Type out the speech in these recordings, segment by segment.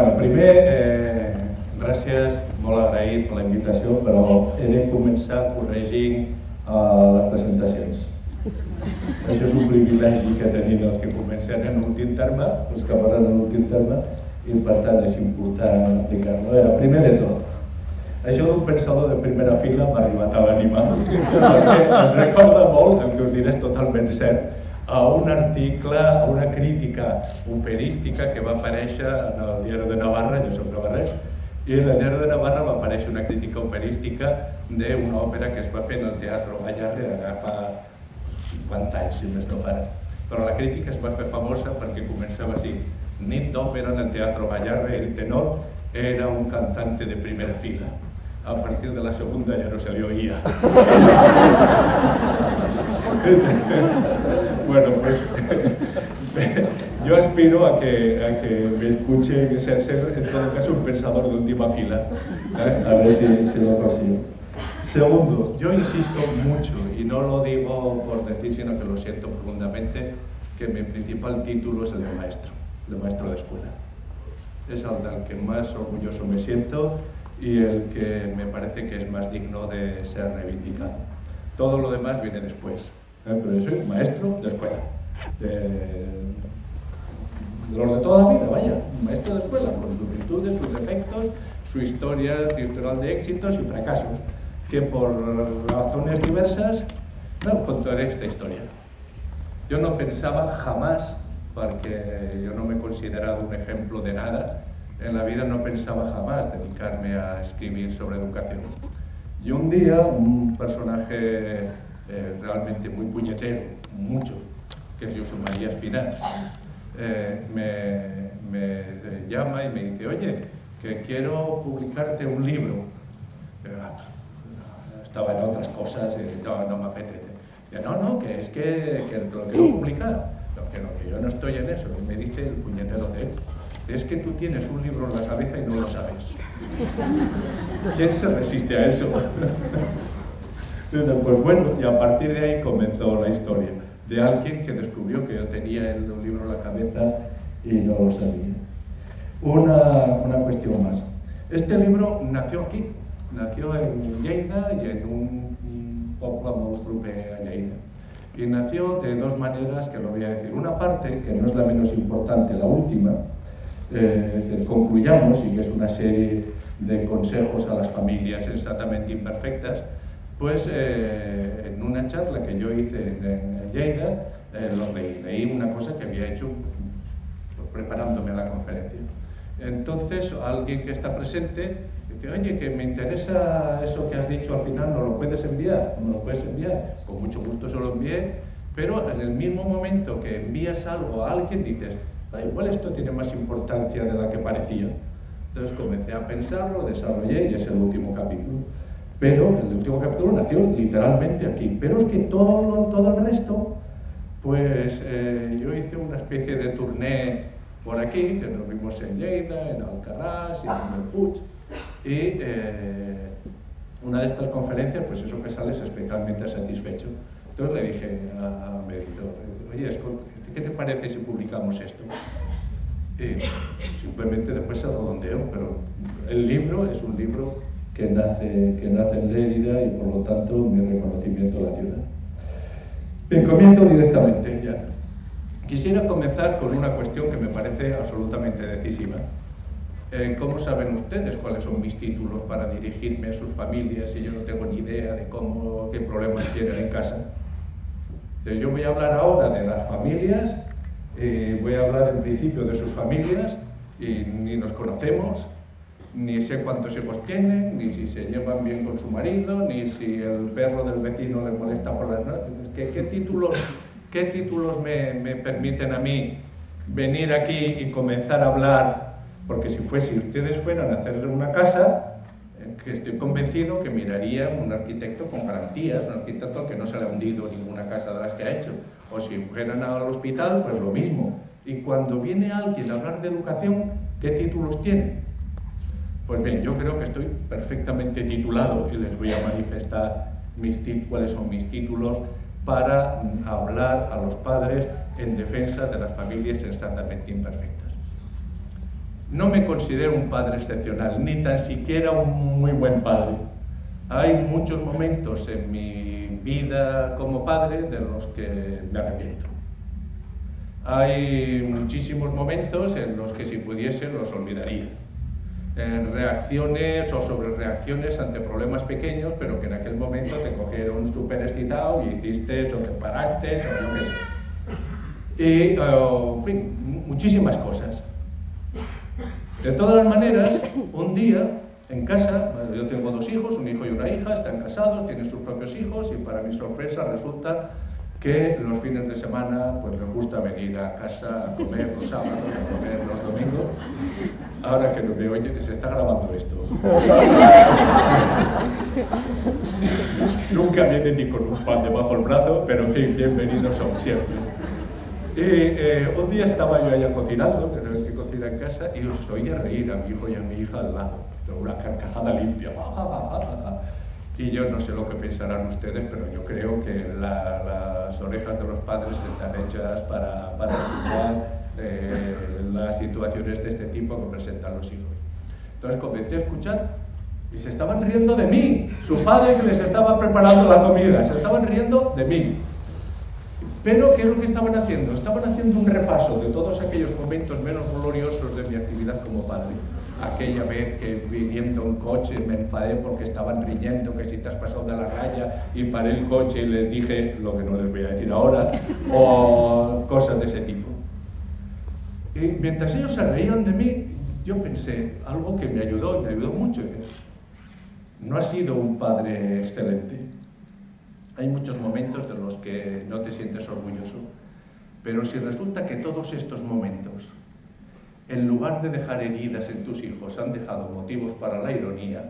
Bueno, primer, gràcies, molt agraït per la invitació, però he de començar corregint les presentacions. Això és un privilegi que tenim els que comencen en últim terme, els que parlen en últim terme, i per tant és important aplicar-lo. Primer de tot, això d'un pensador de primera fila m'ha arribat a l'ànima, perquè em recorda molt, el que us diré és totalment cert, a un article, a una crítica operística que va aparèixer en el Diari de Navarra, jo soc navarrès, i en el Diari de Navarra va aparèixer una crítica operística d'una òpera que es va fer en el Teatre Ballarre fa 50 anys, si més no para. Però la crítica es va fer famosa perquè començava així: nit d'òpera en el Teatre Ballarre, el tenor era un cantante de primera fila. A partir de la segunda ya no se le oía. Bueno, pues yo aspiro a que me escuche, ser en todo caso un pensador de última fila. A ver si lo consigo. Segundo, yo insisto mucho, y no lo digo por decir, sino que lo siento profundamente, que mi principal título es el de maestro de escuela. Es el del que más orgulloso me siento y el que me parece que es más digno de ser reivindicado. Todo lo demás viene después, pero yo soy maestro de escuela, de los de toda la vida, vaya, maestro de escuela, con sus virtudes, sus defectos, su historial de éxitos y fracasos, que por razones diversas, no contaré esta historia. Yo no pensaba jamás, porque yo no me he considerado un ejemplo de nada, en la vida no pensaba jamás dedicarme a escribir sobre educación. Y un día un personaje realmente muy puñetero, mucho, que es Josep María Espinàs, me llama y me dice: oye, que quiero publicarte un libro. Estaba en otras cosas y no me apetece. Dice: no, que es que te lo quiero publicar. Que yo no estoy en eso. Y me dice el puñetero de él: es que tú tienes un libro en la cabeza y no lo sabes. ¿Quién se resiste a eso? Pues bueno, y a partir de ahí comenzó la historia de alguien que descubrió que yo tenía el libro en la cabeza y no lo sabía. Una cuestión más. Este libro nació aquí, nació en Lleida y en un poble molt proper a Lleida. Y nació de dos maneras que lo voy a decir. Una parte, que no es la menos importante, la última, concluyamos, y que es una serie de consejos a las familias sensatamente imperfectas, pues en una charla que yo hice en Lleida, lo leí una cosa que había hecho preparándome a la conferencia. Entonces alguien que está presente dice: oye, que me interesa eso que has dicho al final, ¿no lo puedes enviar? ¿No lo puedes enviar? Con mucho gusto se lo envié, pero en el mismo momento que envías algo a alguien dices: igual esto tiene más importancia de la que parecía. Entonces comencé a pensarlo, desarrollé y es el último capítulo. Pero el último capítulo nació literalmente aquí. Pero es que todo el resto, pues yo hice una especie de turné por aquí, que nos vimos en Lleida, en Alcarràs y en Puig. Y una de estas conferencias, pues eso que sale es especialmente satisfecho. Entonces le dije a mi editor: oye, ¿qué te parece si publicamos esto? Y simplemente después se redondeó, pero el libro es un libro que nace en Lérida y por lo tanto mi reconocimiento a la ciudad. Bien, comienzo directamente ya. Quisiera comenzar con una cuestión que me parece absolutamente decisiva. ¿Cómo saben ustedes cuáles son mis títulos para dirigirme a sus familias si yo no tengo ni idea de qué problemas tienen en casa? Entonces, yo voy a hablar ahora de las familias, voy a hablar en principio de sus familias, y ni nos conocemos, ni sé cuántos hijos tienen, ni si se llevan bien con su marido, ni si el perro del vecino le molesta por las noches. ¿Qué títulos me permiten a mí venir aquí y comenzar a hablar? Porque si ustedes fueran a hacerle una casa, que estoy convencido que miraría un arquitecto con garantías, un arquitecto que no se le ha hundido ninguna casa de las que ha hecho. O si fueran al hospital, pues lo mismo. Y cuando viene alguien a hablar de educación, ¿qué títulos tiene? Pues bien, yo creo que estoy perfectamente titulado y les voy a manifestar cuáles son mis títulos para hablar a los padres en defensa de las familias sensatamente imperfectas. No me considero un padre excepcional, ni tan siquiera un muy buen padre. Hay muchos momentos en mi vida como padre de los que me arrepiento. Hay muchísimos momentos en los que si pudiese los olvidaría. Reacciones o sobrereacciones ante problemas pequeños, pero que en aquel momento te cogieron súper excitado y hiciste o te paraste o lo que sea. Y, en fin, muchísimas cosas. De todas las maneras, un día en casa, yo tengo 2 hijos, un hijo y una hija, están casados, tienen sus propios hijos y para mi sorpresa resulta que los fines de semana pues les gusta venir a casa a comer los sábados, a comer los domingos. Ahora que me oye que se está grabando esto. Nunca vienen ni con un pan debajo del brazo, pero en fin, bienvenidos son siempre. Y un día estaba yo allá cocinando, que no es que cocina en casa, y os oía reír a mi hijo y a mi hija al lado, una carcajada limpia. Y yo no sé lo que pensarán ustedes, pero yo creo que las orejas de los padres están hechas para escuchar las situaciones de este tipo que presentan los hijos. Entonces comencé a escuchar y se estaban riendo de mí. Su padre que les estaba preparando la comida, se estaban riendo de mí. Pero, ¿qué es lo que estaban haciendo? Estaban haciendo un repaso de todos aquellos momentos menos gloriosos de mi actividad como padre. Aquella vez que viniendo un coche me enfadé porque estaban riñendo, que si te has pasado de la raya, y paré el coche y les dije lo que no les voy a decir ahora, o cosas de ese tipo. Y mientras ellos se reían de mí, yo pensé algo que me ayudó mucho. No has sido un padre excelente. Hay muchos momentos de los que no te sientes orgulloso, pero si resulta que todos estos momentos, en lugar de dejar heridas en tus hijos, han dejado motivos para la ironía,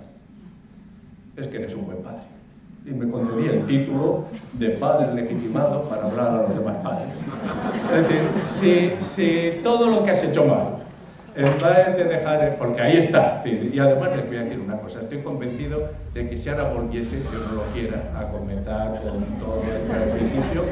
es que eres un buen padre. Y me concedí el título de padre legitimado para hablar a los demás padres. Es decir, si todo lo que has hecho mal, en vez de dejar, porque ahí está, y además les voy a decir una cosa, estoy convencido de que si ahora volviese, yo no lo quiera, a comentar con todo el principio,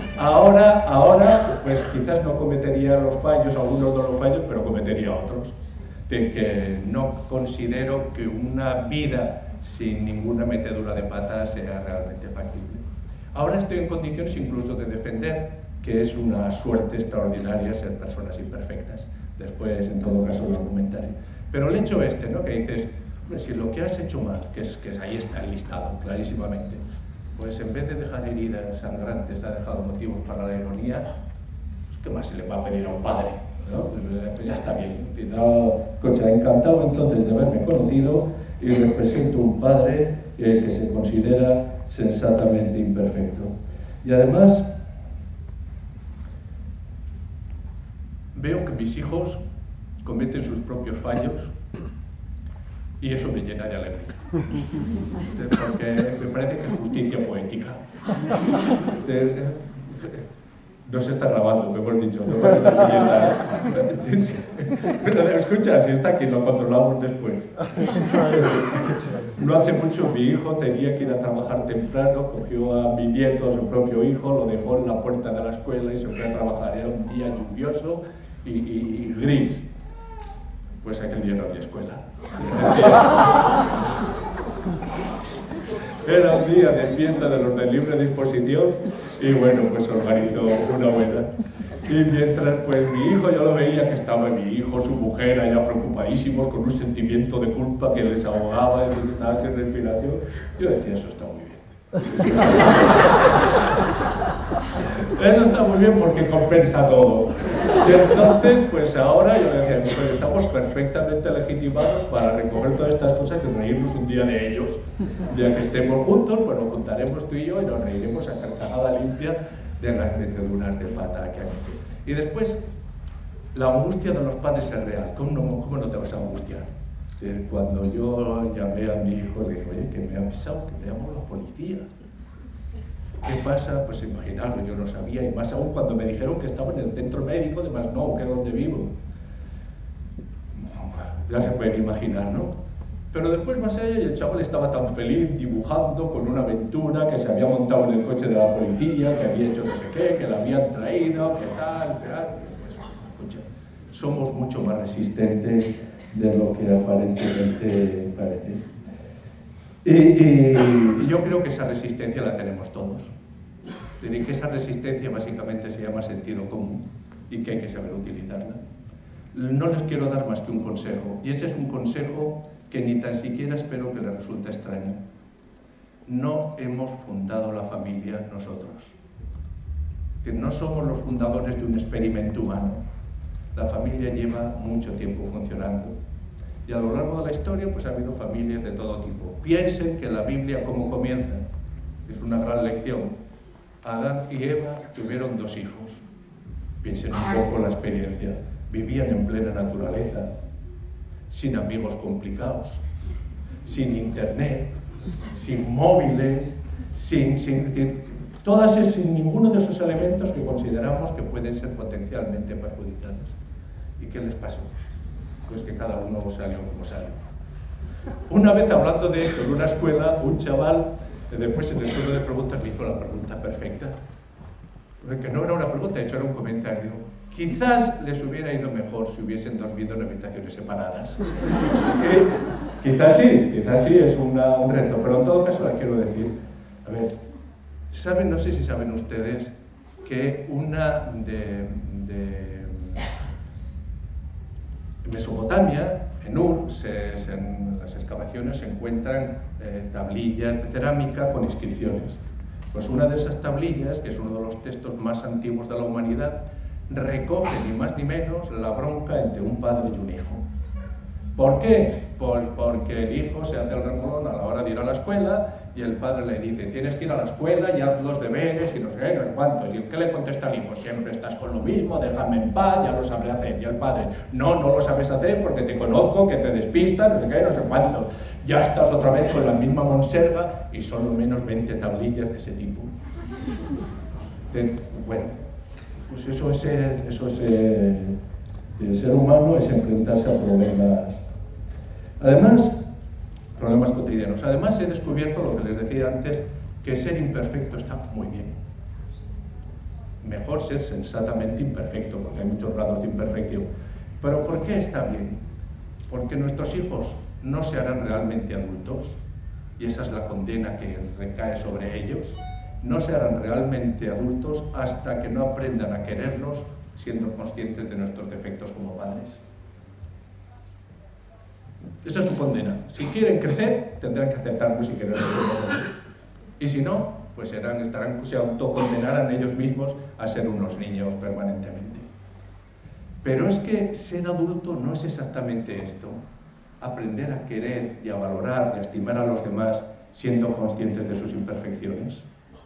ahora, pues quizás no cometería los fallos, algunos de los fallos, pero cometería otros, de que no considero que una vida sin ninguna metedura de pata sea realmente factible. Ahora estoy en condiciones incluso de defender que es una suerte extraordinaria ser personas imperfectas. Después, en todo caso, lo argumentaré. Pero el hecho ¿no? Que dices, si lo que has hecho mal, que ahí está enlistado clarísimamente, pues en vez de dejar heridas sangrantes, ha dejado motivos para la ironía, pues, ¿qué más se le va a pedir a un padre? ¿No? Pues ya está bien. Concha, encantado entonces de haberme conocido y represento un padre que se considera sensatamente imperfecto. Y además, veo que mis hijos cometen sus propios fallos y eso me llena de alegría. Porque me parece que es justicia poética. No se está grabando, que hemos dicho. Pero escucha, si está aquí, lo controlamos después. No hace mucho mi hijo tenía que ir a trabajar temprano, cogió a mi nieto, a su propio hijo, lo dejó en la puerta de la escuela y se fue a trabajar. Era un día lluvioso y gris. Pues aquel día no había escuela. Era un día de fiesta de los de libre disposición y bueno, pues organizó una buena. Y mientras pues mi hijo, yo lo veía que estaba mi hijo, su mujer allá preocupadísimos con un sentimiento de culpa que les ahogaba, y estaba sin respiración, yo decía, eso está muy bien. Eso está muy bien porque compensa todo. Y entonces, pues ahora yo le decía, pues estamos perfectamente legitimados para recoger todas estas cosas y reírnos un día de ellos. Ya que estemos juntos, pues nos juntaremos tú y yo y nos reiremos a carcajada limpia de las meteduras de pata que han hecho. Y después, la angustia de los padres es real. ¿Cómo no te vas a angustiar? Cuando yo llamé a mi hijo, le dije, oye, que me ha avisado, que le llamo a la policía. ¿Qué pasa? Pues imaginaros, yo no sabía, y más aún cuando me dijeron que estaba en el centro médico de Masnou, que es donde vivo. Ya se pueden imaginar, ¿no? Pero después más allá, y el chaval estaba tan feliz dibujando con una aventura, que se había montado en el coche de la policía, que había hecho no sé qué, que la habían traído, que tal. Pues, escucha, somos mucho más resistentes de lo que aparentemente parece. Y yo creo que esa resistencia la tenemos todos. Diré que esa resistencia básicamente se llama sentido común y que hay que saber utilizarla. No les quiero dar más que un consejo, y ese es un consejo que ni tan siquiera espero que les resulte extraño. No hemos fundado la familia nosotros. Que no somos los fundadores de un experimento humano. La familia lleva mucho tiempo funcionando. Y a lo largo de la historia pues ha habido familias de todo tipo. Piensen que la Biblia, ¿cómo comienza? Es una gran lección. Adán y Eva tuvieron 2 hijos. Piensen un poco la experiencia. Vivían en plena naturaleza, sin amigos complicados, sin internet, sin móviles, sin ninguno de esos elementos que consideramos que pueden ser potencialmente perjudiciales. ¿Y qué les pasó? Pues que cada uno salió como salió. Una vez hablando de esto en una escuela, un chaval, después en el turno de preguntas me hizo la pregunta perfecta. Porque no era una pregunta, de hecho era un comentario. Quizás les hubiera ido mejor si hubiesen dormido en habitaciones separadas. Quizás sí, es un reto, pero en todo caso les quiero decir, a ver, ¿saben, no sé si saben ustedes, que una de Mesopotamia, en Ur, en las excavaciones se encuentran tablillas de cerámica con inscripciones? Pues una de esas tablillas, que es uno de los textos más antiguos de la humanidad, recoge ni más ni menos la bronca entre un padre y un hijo. ¿Por qué? Porque el hijo se hace el remolón a la hora de ir a la escuela y el padre le dice, tienes que ir a la escuela y haz los deberes y no sé qué, no sé cuántos. ¿Y qué le contesta el hijo? Siempre estás con lo mismo, déjame en paz, ya lo sabré hacer. Y el padre, no lo sabes hacer porque te conozco, que te despistas, no sé qué, no sé cuántos. Ya estás otra vez con la misma monserga y solo menos 20 tablillas de ese tipo. Bueno, pues eso es el ser humano, es enfrentarse a problemas. Además, problemas cotidianos. Además, he descubierto lo que les decía antes, que ser imperfecto está muy bien. Mejor ser sensatamente imperfecto, porque hay muchos grados de imperfección. Pero ¿por qué está bien? Porque nuestros hijos no se harán realmente adultos, y esa es la condena que recae sobre ellos. No se harán realmente adultos hasta que no aprendan a querernos siendo conscientes de nuestros defectos como padres. Esa es su condena. Si quieren crecer, tendrán que aceptarnos y querernos como padres. Y si no, pues se autocondenarán ellos mismos a ser unos niños permanentemente. Pero es que ser adulto no es exactamente esto. Aprender a querer y a valorar y a estimar a los demás siendo conscientes de sus imperfecciones.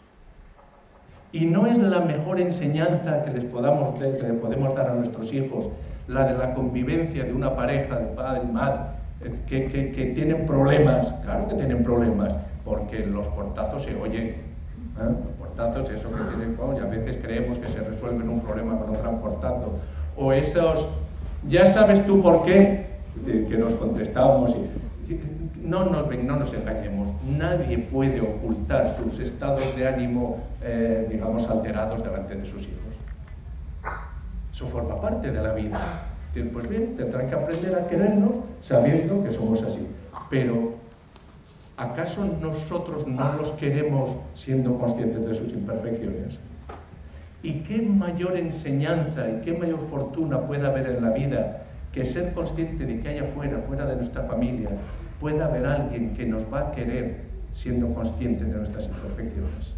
Y no es la mejor enseñanza que le podemos dar a nuestros hijos, la de la convivencia de una pareja de padre y madre, que tienen problemas. Claro que tienen problemas, porque los portazos se oyen. Los portazos, eso que tienen, y a veces creemos que se resuelven un problema con un gran portazo. O esos, ya sabes tú por qué, que nos contestamos. No nos engañemos, nadie puede ocultar sus estados de ánimo, digamos, alterados delante de sus hijos. Eso forma parte de la vida. Pues bien, tendrán que aprender a querernos sabiendo que somos así. Pero, ¿acaso nosotros no los queremos siendo conscientes de sus imperfecciones? ¿Y qué mayor enseñanza y qué mayor fortuna puede haber en la vida que ser consciente de que allá fuera de nuestra familia, pueda haber alguien que nos va a querer siendo consciente de nuestras imperfecciones?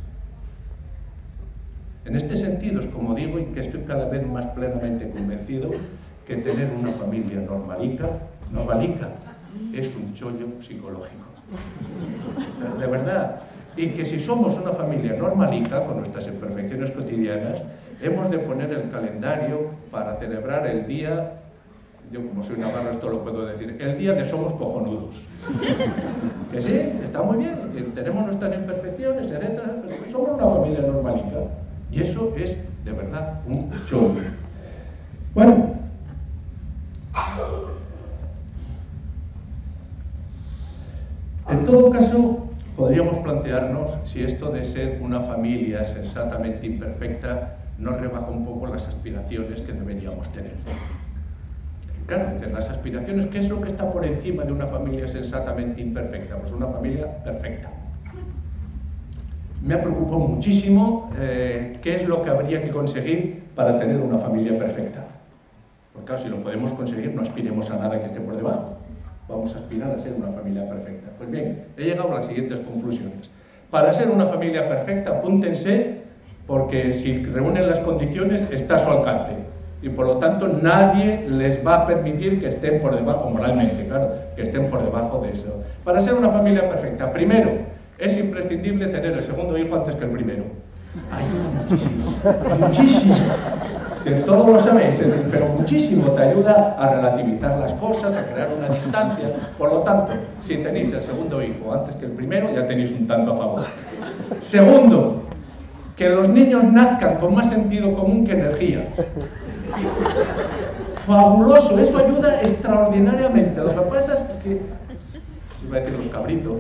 En este sentido es como digo, y que estoy cada vez más plenamente convencido, que tener una familia normalica es un chollo psicológico. De verdad. Y que si somos una familia normalica, con nuestras imperfecciones cotidianas, hemos de poner el calendario para celebrar el día, yo como soy navarro esto lo puedo decir, el día de somos cojonudos. Que sí, está muy bien, tenemos nuestras imperfecciones, etcétera, pero somos una familia normalica. Y eso es, de verdad, un chollo. Bueno. En todo caso, podríamos plantearnos si esto de ser una familia sensatamente imperfecta nos rebaja un poco las aspiraciones que deberíamos tener. Claro, las aspiraciones, ¿qué es lo que está por encima de una familia sensatamente imperfecta? Pues una familia perfecta. Me preocupó muchísimo qué es lo que habría que conseguir para tener una familia perfecta. Porque claro, si lo podemos conseguir, no aspiremos a nada que esté por debajo. Vamos a aspirar a ser una familia perfecta. Pues bien, he llegado a las siguientes conclusiones. Para ser una familia perfecta, apúntense, porque si reúnen las condiciones, está a su alcance. Y por lo tanto, nadie les va a permitir que estén por debajo, moralmente, claro, que estén por debajo de eso. Para ser una familia perfecta, primero, es imprescindible tener el segundo hijo antes que el primero. Ayuda muchísimo, muchísimo. Que todos lo sabéis, pero muchísimo te ayuda a relativizar las cosas, a crear una distancia. Por lo tanto, si tenéis el segundo hijo antes que el primero, ya tenéis un tanto a favor. Segundo, que los niños nazcan con más sentido común que energía. Fabuloso, eso ayuda extraordinariamente. Lo que pasa es que, iba a decir los cabritos,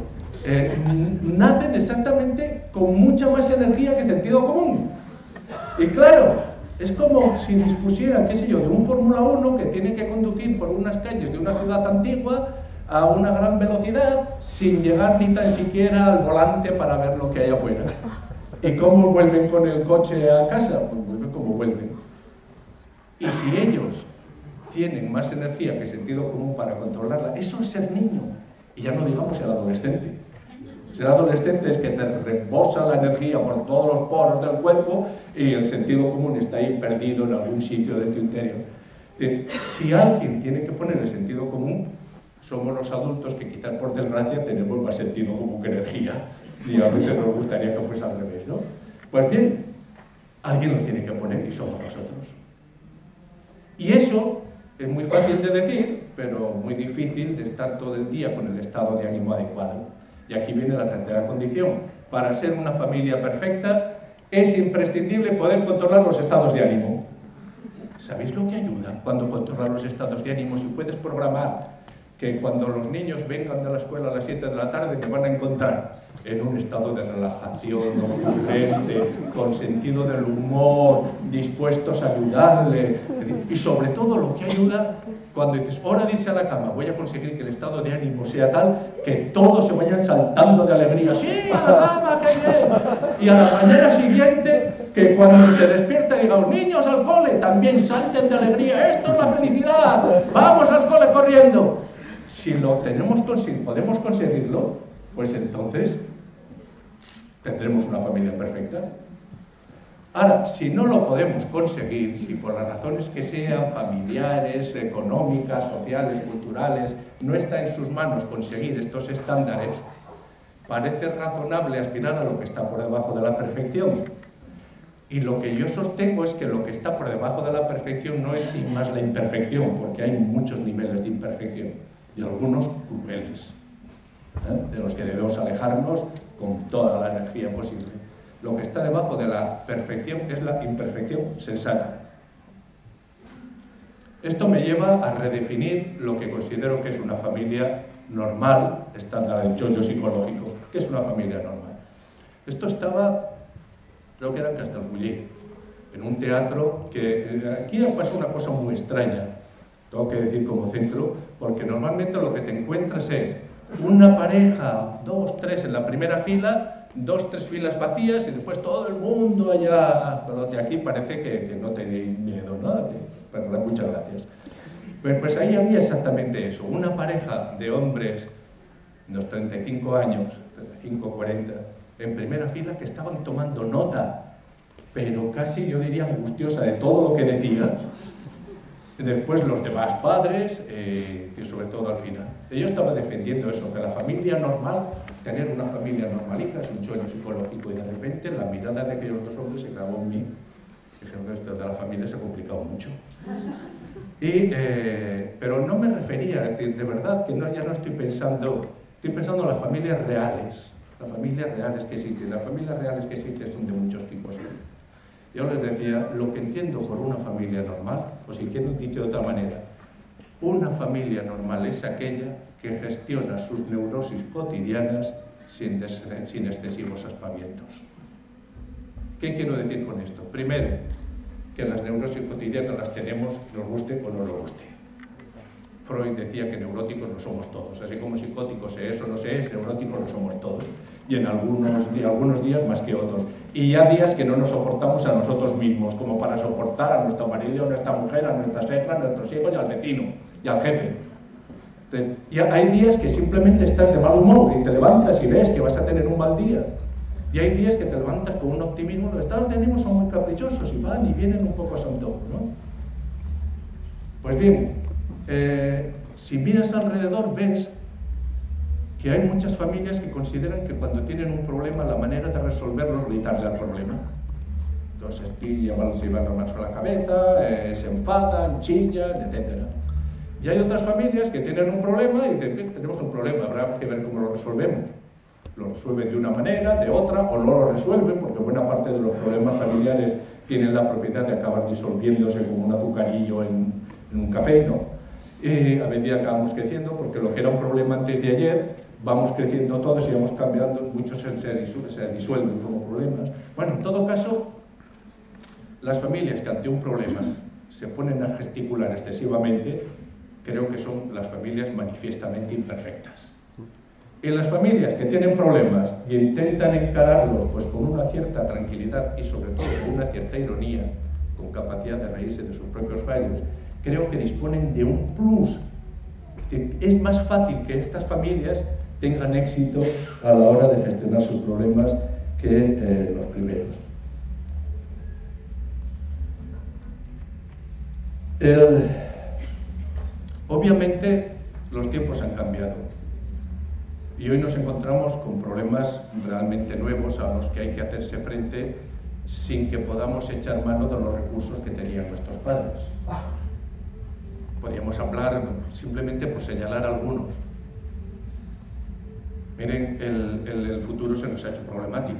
nacen exactamente con mucha más energía que sentido común. Y claro, es como si dispusiera, qué sé yo, de un Fórmula 1 que tiene que conducir por unas calles de una ciudad antigua a una gran velocidad sin llegar ni tan siquiera al volante para ver lo que hay afuera. ¿Y cómo vuelven con el coche a casa? Pues vuelven como vuelven. Y si ellos tienen más energía que sentido común para controlarla, eso es ser niño. Y ya no digamos el adolescente. Ser adolescente es que te rebosa la energía por todos los poros del cuerpo y el sentido común está ahí perdido en algún sitio de tu interior. Si alguien tiene que poner el sentido común, somos los adultos que quizás por desgracia tenemos más sentido común que energía. Y a veces nos gustaría que fuese al revés, ¿no? Pues bien, alguien lo tiene que poner y somos nosotros. Y eso es muy fácil de decir, pero muy difícil de estar todo el día con el estado de ánimo adecuado. Y aquí viene la tercera condición. Para ser una familia perfecta, es imprescindible poder controlar los estados de ánimo. ¿Sabéis lo que ayuda cuando controlas los estados de ánimo? Si puedes programar que cuando los niños vengan de la escuela a las 7 de la tarde te van a encontrar en un estado de relajación, ocurrente, con sentido del humor, dispuestos a ayudarle. Y sobre todo lo que ayuda cuando dices, hora de irse a la cama, voy a conseguir que el estado de ánimo sea tal que todos se vayan saltando de alegría. ¡Sí, a la cama, qué bien! Y a la mañana siguiente, que cuando se despierta digan, niños al cole, también salten de alegría. ¡Esto es la felicidad! ¡Vamos al cole corriendo! Si podemos conseguirlo, pues entonces tendremos una familia perfecta. Ahora, si no lo podemos conseguir, si por las razones que sean, familiares, económicas, sociales, culturales, no está en sus manos conseguir estos estándares, parece razonable aspirar a lo que está por debajo de la perfección. Y lo que yo sostengo es que lo que está por debajo de la perfección no es sin más la imperfección, porque hay muchos niveles de imperfección, y algunos crueles, de los que debemos alejarnos con toda la energía posible. Lo que está debajo de la perfección es la imperfección sensata. Esto me lleva a redefinir lo que considero que es una familia normal, estándar del chollo psicológico, que es una familia normal. Esto estaba, creo que era en Castelfuller, en un teatro que aquí pasa una cosa muy extraña, tengo que decir como centro, porque normalmente lo que te encuentras es una pareja, 2, 3 en la primera fila, 2, 3 filas vacías y después todo el mundo allá. Pero de aquí parece que no tenéis miedo, ¿no? Pero muchas gracias. Pues ahí había exactamente eso, una pareja de hombres de unos 35 años, 35, 40, en primera fila que estaban tomando nota, pero casi yo diría angustiosa de todo lo que decía. Después los demás padres, y sobre todo al final. Yo estaba defendiendo eso, que la familia normal, tener una familia normalita es un chollo psicológico, y de repente la mirada de aquellos dos hombres se clavó en mí. Dijeron que esto de la familia se ha complicado mucho. Pero no me refería, de verdad, que ya no estoy pensando en las familias reales. Las familias reales que existen. Las familias reales que existen son de muchos tipos. Yo les decía, lo que entiendo por una familia normal, o si quiero dicho de otra manera, una familia normal es aquella que gestiona sus neurosis cotidianas sin excesivos aspavientos. ¿Qué quiero decir con esto? Primero, que las neurosis cotidianas las tenemos, nos guste o no nos guste. Freud decía que neuróticos lo somos todos, así como psicóticos se es o no se es, neuróticos lo somos todos, y en algunos días más que otros. Y ya días que no nos soportamos a nosotros mismos, como para soportar a nuestro marido, a nuestra mujer, a nuestra suegra, a nuestros hijos y al vecino, y al jefe. Y hay días que simplemente estás de mal humor y te levantas y ves que vas a tener un mal día. Y hay días que te levantas con un optimismo, los estados de ánimo son muy caprichosos y van y vienen un poco a son todo, ¿no? Pues bien, si miras alrededor ves que hay muchas familias que consideran que cuando tienen un problema la manera de resolverlo es gritarle al problema. Entonces se van las manos a la cabeza, se enfadan, chillan, etc. Y hay otras familias que tienen un problema y dicen, tenemos un problema, habrá que ver cómo lo resolvemos. Lo resuelven de una manera, de otra, o no lo resuelven, porque buena parte de los problemas familiares tienen la propiedad de acabar disolviéndose como un azucarillo en un café, ¿no? A medida que vamos creciendo, porque lo que era un problema antes de ayer, vamos creciendo todos y vamos cambiando, muchos se disuelven como problemas. Bueno, en todo caso, las familias que ante un problema se ponen a gesticular excesivamente, creo que son las familias manifiestamente imperfectas. Y las familias que tienen problemas y intentan encararlos pues, con una cierta tranquilidad y sobre todo con una cierta ironía, con capacidad de reírse de sus propios fallos, creo que disponen de un plus. Es más fácil que estas familias tengan éxito a la hora de gestionar sus problemas que los primeros. Obviamente los tiempos han cambiado y hoy nos encontramos con problemas realmente nuevos a los que hay que hacerse frente sin que podamos echar mano de los recursos que tenían nuestros padres. Podríamos hablar simplemente por señalar algunos. Miren, el futuro se nos ha hecho problemático.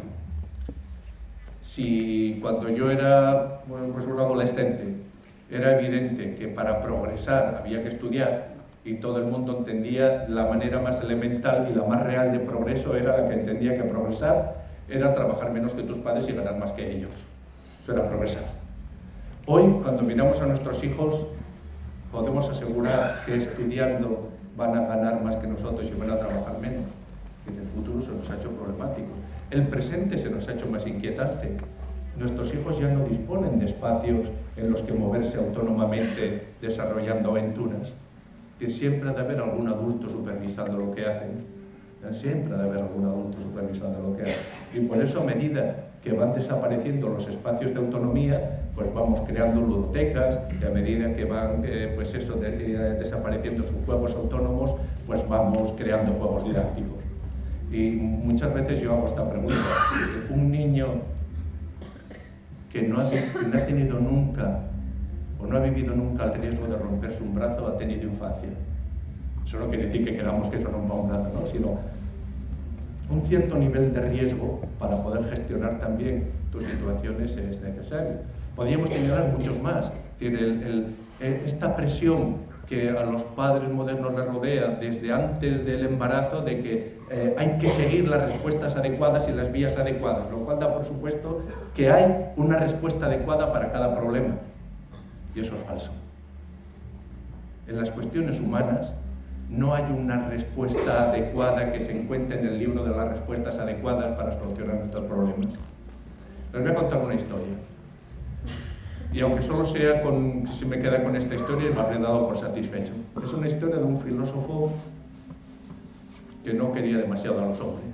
Si cuando yo era pues un adolescente era evidente que para progresar había que estudiar y todo el mundo entendía la manera más elemental y la más real de progreso era la que entendía que progresar era trabajar menos que tus padres y ganar más que ellos. Eso era progresar. Hoy, cuando miramos a nuestros hijos, podemos asegurar que estudiando van a ganar más que nosotros y van a trabajar menos. Y el futuro se nos ha hecho problemático. El presente se nos ha hecho más inquietante. Nuestros hijos ya no disponen de espacios en los que moverse autónomamente desarrollando aventuras. Que siempre ha de haber algún adulto supervisando lo que hacen. Siempre ha de haber algún adulto supervisando lo que hacen. Y por eso, a medida que van desapareciendo los espacios de autonomía, pues vamos creando ludotecas, y a medida que van desapareciendo sus juegos autónomos, pues vamos creando juegos didácticos. Y muchas veces yo hago esta pregunta: un niño que no ha tenido nunca o no ha vivido nunca el riesgo de romperse un brazo ha tenido infancia. Eso no quiere decir que queramos que se rompa un brazo, ¿no? Sino un cierto nivel de riesgo para poder gestionar también tus situaciones es necesario. Podríamos señalar muchos más. Esta presión que a los padres modernos les rodea desde antes del embarazo de que hay que seguir las respuestas adecuadas y las vías adecuadas, lo cual da por supuesto que hay una respuesta adecuada para cada problema. Y eso es falso. En las cuestiones humanas no hay una respuesta adecuada que se encuentre en el libro de las respuestas adecuadas para solucionar nuestros problemas. Les voy a contar una historia. Y aunque solo sea si se me queda con esta historia, me habré dado por satisfecho. Es una historia de un filósofo que no quería demasiado a los hombres.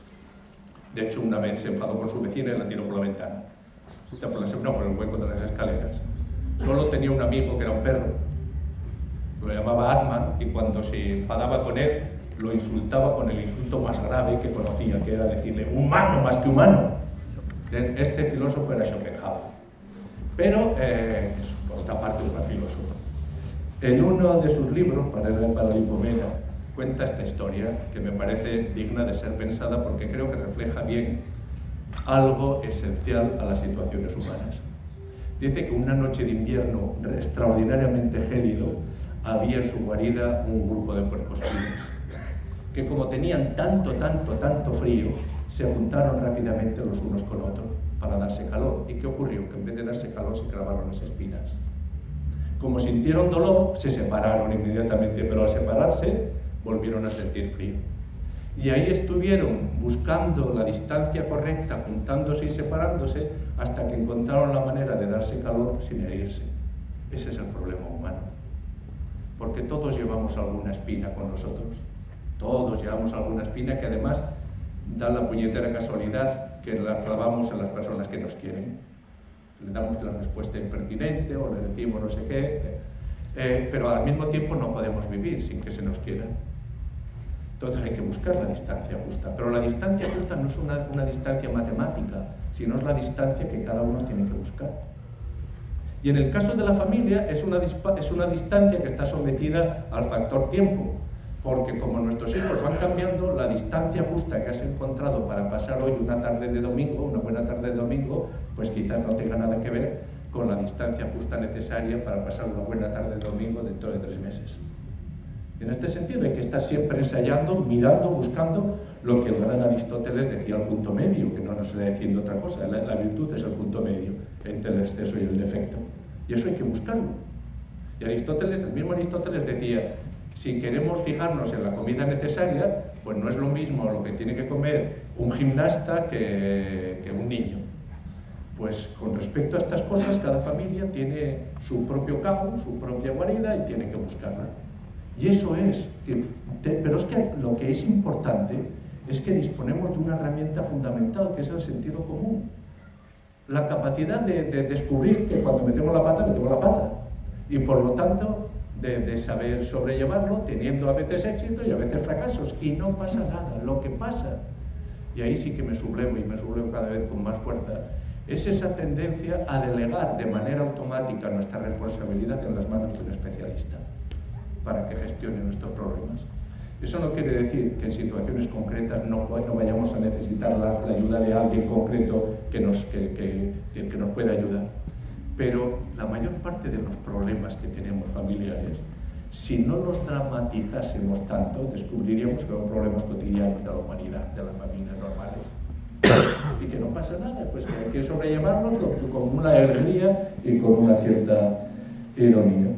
De hecho, una vez se enfadó con su vecina y la tiró por la ventana. Por el hueco de las escaleras. Solo tenía un amigo que era un perro. Lo llamaba Atman y cuando se enfadaba con él, lo insultaba con el insulto más grave que conocía, que era decirle humano más que humano. Este filósofo era Schopenhauer. Pero, por otra parte, un gran filósofo. En uno de sus libros, para la Hipomena, cuenta esta historia que me parece digna de ser pensada porque creo que refleja bien algo esencial a las situaciones humanas. Dice que una noche de invierno extraordinariamente gélido había en su guarida un grupo de puercoespines que, como tenían tanto frío, se juntaron rápidamente los unos con otros para darse calor. ¿Y qué ocurrió? Que en vez de darse calor se clavaron las espinas. Como sintieron dolor, se separaron inmediatamente, pero al separarse volvieron a sentir frío. Y ahí estuvieron buscando la distancia correcta, juntándose y separándose, hasta que encontraron la manera de darse calor sin herirse. Ese es el problema humano. Porque todos llevamos alguna espina con nosotros. Todos llevamos alguna espina que además da la puñetera casualidad que la clavamos en las personas que nos quieren. Le damos la respuesta impertinente o le decimos no sé qué, pero al mismo tiempo no podemos vivir sin que se nos quiera. Entonces hay que buscar la distancia justa, pero la distancia justa no es una distancia matemática, sino es la distancia que cada uno tiene que buscar. Y en el caso de la familia es una distancia que está sometida al factor tiempo, porque como nuestros hijos van cambiando, la distancia justa que has encontrado para pasar hoy una tarde de domingo, una buena tarde de domingo, pues quizás no tenga nada que ver con la distancia justa necesaria para pasar una buena tarde de domingo dentro de 3 meses. En este sentido hay que estar siempre ensayando, mirando, buscando lo que el gran Aristóteles decía al punto medio, que no nos está diciendo otra cosa. La virtud es el punto medio entre el exceso y el defecto. Y eso hay que buscarlo. Y el mismo Aristóteles decía, si queremos fijarnos en la comida necesaria, pues no es lo mismo lo que tiene que comer un gimnasta que un niño. Pues con respecto a estas cosas, cada familia tiene su propio campo, su propia guarida y tiene que buscarla. Y eso es, pero es que lo que es importante es que disponemos de una herramienta fundamental, que es el sentido común. La capacidad de descubrir que cuando metemos la pata, y por lo tanto de saber sobrellevarlo, teniendo a veces éxito y a veces fracasos, y no pasa nada. Lo que pasa, y ahí sí que me sublevo y me sublevo cada vez con más fuerza, es esa tendencia a delegar de manera automática nuestra responsabilidad en las manos de un especialista para que gestione nuestros problemas. Eso no quiere decir que en situaciones concretas no vayamos a necesitar la ayuda de alguien concreto que nos pueda ayudar. Pero la mayor parte de los problemas que tenemos familiares, si no los dramatizásemos tanto, descubriríamos que son problemas cotidianos de la humanidad, de las familias normales. Y que no pasa nada, pues que hay que sobrellevarlos con una alegría y con una cierta ironía.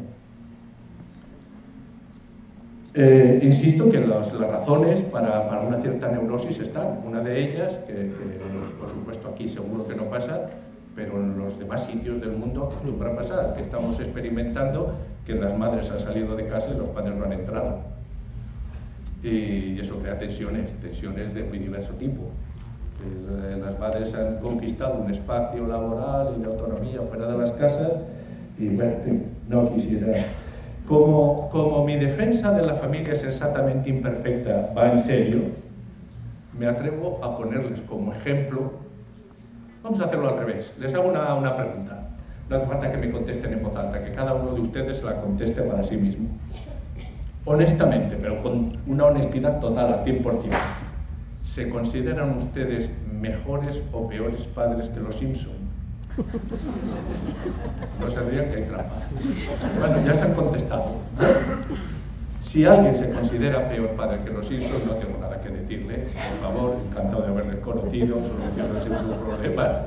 Insisto que las razones para una cierta neurosis están. Una de ellas, que por supuesto aquí seguro que no pasa, pero en los demás sitios del mundo acostumbra pasar, que estamos experimentando que las madres han salido de casa y los padres no han entrado. Y eso crea tensiones de muy diverso tipo. Las madres han conquistado un espacio laboral y de autonomía fuera de las casas y bueno, no quisiera... Como mi defensa de la familia sensatamente imperfecta va en serio, me atrevo a ponerles como ejemplo. Vamos a hacerlo al revés. Les hago una pregunta. No hace falta que me contesten en voz alta, que cada uno de ustedes se la conteste para sí mismo. Honestamente, pero con una honestidad total, al 100%. ¿Se consideran ustedes mejores o peores padres que los Simpson? No se rían que hay trampas. Bueno, ya se han contestado. Si alguien se considera peor padre que los Simpson, no tengo nada que decirle. Por favor, encantado de haberles conocido, soluciono sin ningún problema.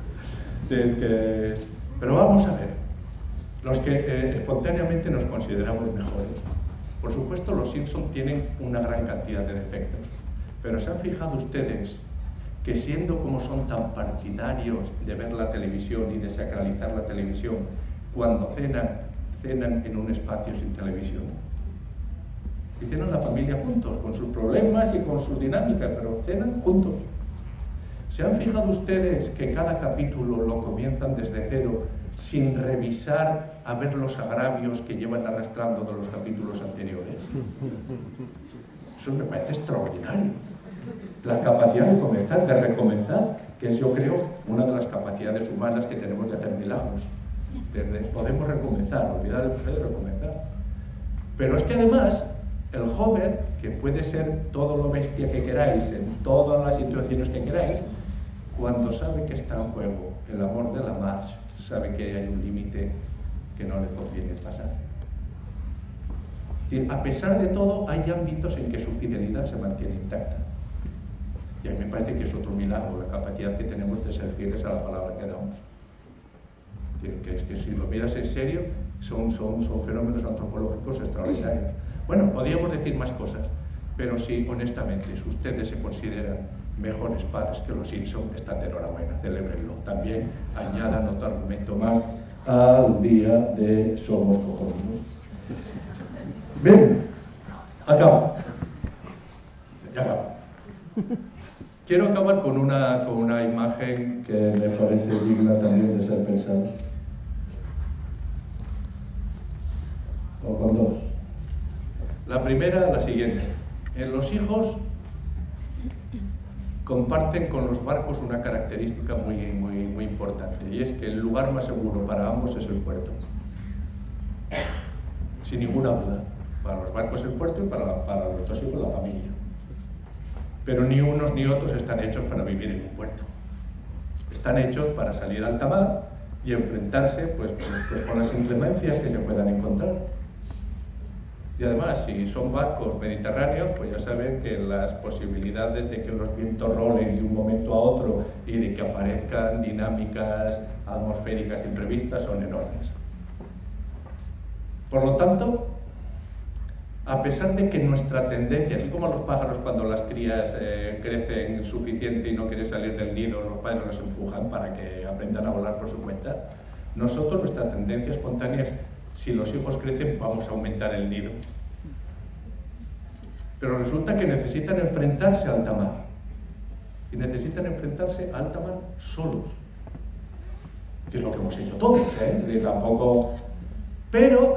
Pero vamos a ver. Los que espontáneamente nos consideramos mejores. Por supuesto, los Simpson tienen una gran cantidad de defectos. Pero ¿se han fijado ustedes que siendo como son tan partidarios de ver la televisión y de sacralizar la televisión, cuando cenan en un espacio sin televisión? Y cenan la familia juntos, con sus problemas y con sus dinámicas, pero cenan juntos. ¿Se han fijado ustedes que cada capítulo lo comienzan desde cero, sin revisar a ver los agravios que llevan arrastrando de los capítulos anteriores? Eso me parece extraordinario. La capacidad de comenzar, de recomenzar, que es, yo creo, una de las capacidades humanas que tenemos de hacer milagros. Podemos recomenzar, olvidar el pasado y recomenzar. Pero es que además, el joven, que puede ser todo lo bestia que queráis, en todas las situaciones que queráis, cuando sabe que está en juego el amor de la Marge, sabe que hay un límite que no le conviene pasar. A pesar de todo, hay ámbitos en que su fidelidad se mantiene intacta. Y a mí me parece que es otro milagro, la capacidad que tenemos de ser fieles a la palabra que damos. Que es que si lo miras en serio, Son fenómenos antropológicos extraordinarios. Bueno, podríamos decir más cosas, pero si honestamente ustedes se consideran mejores padres que los Simpson, están de enhorabuena, celébrenlo. También añadan otro argumento más al día de Somos Cojonudos. Bien, acabo. Ya acabo. Quiero acabar con una imagen que me parece digna también de ser pensada. O con dos. La primera, la siguiente. Los hijos comparten con los barcos una característica muy importante, y es que el lugar más seguro para ambos es el puerto. Sin ninguna duda. Para los barcos el puerto y para los dos hijos la familia. Pero ni unos ni otros están hechos para vivir en un puerto. Están hechos para salir a alta mar y enfrentarse pues con las inclemencias que se puedan encontrar. Y además, si son barcos mediterráneos, pues ya saben que las posibilidades de que los vientos rolen de un momento a otro y de que aparezcan dinámicas atmosféricas imprevistas son enormes. Por lo tanto, a pesar de que nuestra tendencia, así como a los pájaros cuando las crías crecen suficiente y no quieren salir del nido, los padres los empujan para que aprendan a volar por su cuenta, nosotros nuestra tendencia espontánea es, si los hijos crecen, vamos a aumentar el nido. Pero resulta que necesitan enfrentarse a alta mar. Y necesitan enfrentarse a alta mar solos. Que es lo que hemos hecho todos, ¿eh? Tampoco... Pero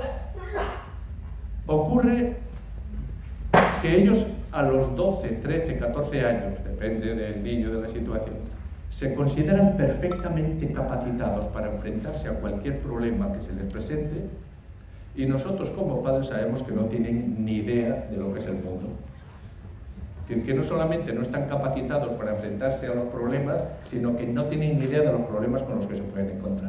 ocurre que ellos a los 12, 13, 14 años, depende del niño, de la situación, se consideran perfectamente capacitados para enfrentarse a cualquier problema que se les presente, y nosotros como padres sabemos que no tienen ni idea de lo que es el mundo. Es decir, que no solamente no están capacitados para enfrentarse a los problemas, sino que no tienen ni idea de los problemas con los que se pueden encontrar.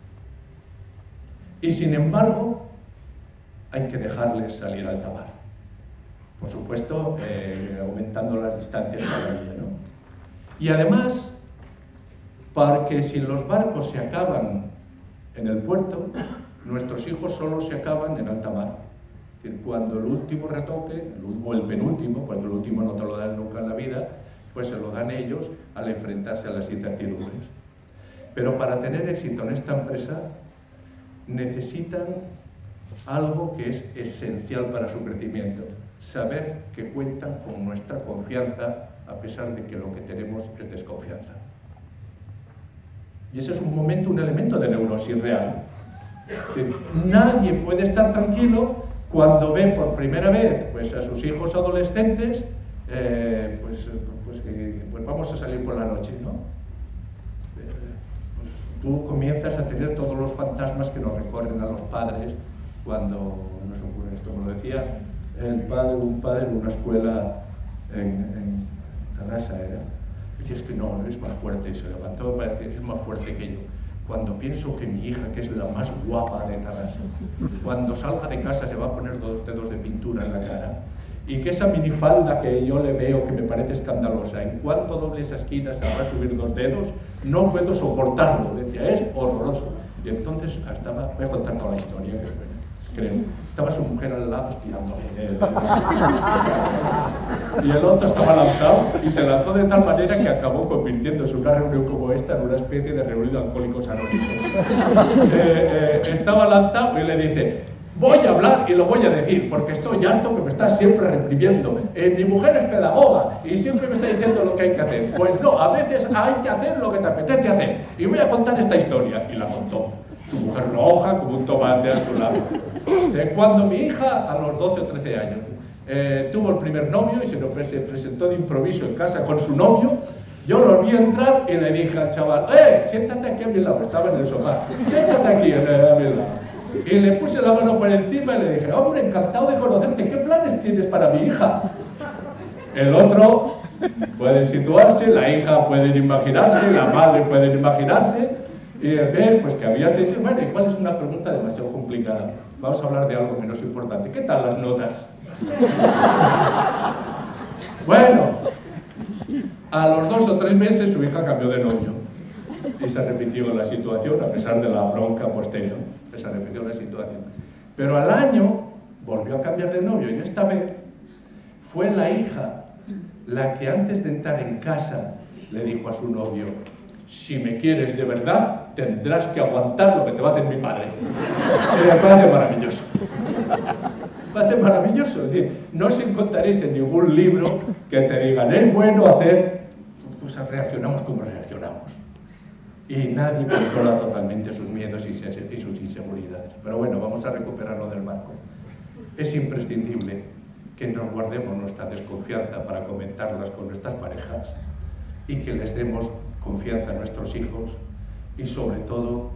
Y sin embargo, hay que dejarles salir a alta mar. Por supuesto, aumentando las distancias cada día, ¿no? Y además, porque si los barcos se acaban en el puerto, nuestros hijos solo se acaban en alta mar. Es decir, cuando el último retoque, o el penúltimo, porque el último no te lo das nunca en la vida, pues se lo dan ellos al enfrentarse a las incertidumbres. Pero para tener éxito en esta empresa, necesitan algo que es esencial para su crecimiento: saber que cuentan con nuestra confianza a pesar de que lo que tenemos es desconfianza. Y ese es un elemento de neurosis real. Nadie puede estar tranquilo cuando ve por primera vez pues, a sus hijos adolescentes, pues vamos a salir por la noche, ¿no? Pues tú comienzas a tener todos los fantasmas que nos recorren a los padres cuando nos ocurre esto. Como decía un padre en una escuela en Tarrasa, decía, es que no, es más fuerte, y se levantó para decir, es más fuerte que yo. Cuando pienso que mi hija, que es la más guapa de Tarrasa, cuando salga de casa se va a poner 2 dedos de pintura en la cara, y que esa minifalda que yo le veo que me parece escandalosa, en cuanto doble esa esquina se va a subir 2 dedos, no puedo soportarlo, decía, es horroroso. Y entonces voy a contar toda la historia, creo. Estaba su mujer al lado estirándole. Y el otro estaba lanzado, y se lanzó de tal manera que acabó convirtiéndose una reunión como esta en una especie de reunión de alcohólicos anónimos. Estaba lanzado y le dice, voy a hablar y lo voy a decir, porque estoy harto que me estás siempre reprimiendo. Mi mujer es pedagoga y siempre me está diciendo lo que hay que hacer. Pues no, a veces hay que hacer lo que te apetece hacer. Y voy a contar esta historia. Y la contó. Su mujer roja como un tomate a su lado. Cuando mi hija, a los 12 o 13 años, tuvo el primer novio y se presentó de improviso en casa con su novio, yo lo vi entrar y le dije al chaval, siéntate aquí a mi lado, estaba en el sofá, siéntate aquí a mi lado. Y le puse la mano por encima y le dije, hombre, encantado de conocerte, ¿qué planes tienes para mi hija? El otro puede situarse, la hija puede imaginarse, la madre puede imaginarse, y ver pues que había tesis. Bueno, igual es una pregunta demasiado complicada. Vamos a hablar de algo menos importante. ¿Qué tal las notas? Bueno, a los 2 o 3 meses su hija cambió de novio y se repitió la situación a pesar de la bronca posterior. se repitió la situación. Pero al año volvió a cambiar de novio y esta vez fue la hija la que antes de entrar en casa le dijo a su novio: si me quieres de verdad, tendrás que aguantar lo que te va a hacer mi padre. Y me parece maravilloso. Me parece maravilloso. Es decir, no os encontraréis en ningún libro que te digan es bueno hacer, pues reaccionamos como reaccionamos. Y nadie controla totalmente sus miedos y sus inseguridades. Pero bueno, vamos a recuperarlo del marco. Es imprescindible que nos guardemos nuestra desconfianza para comentarlas con nuestras parejas y que les demos confianza a nuestros hijos y sobre todo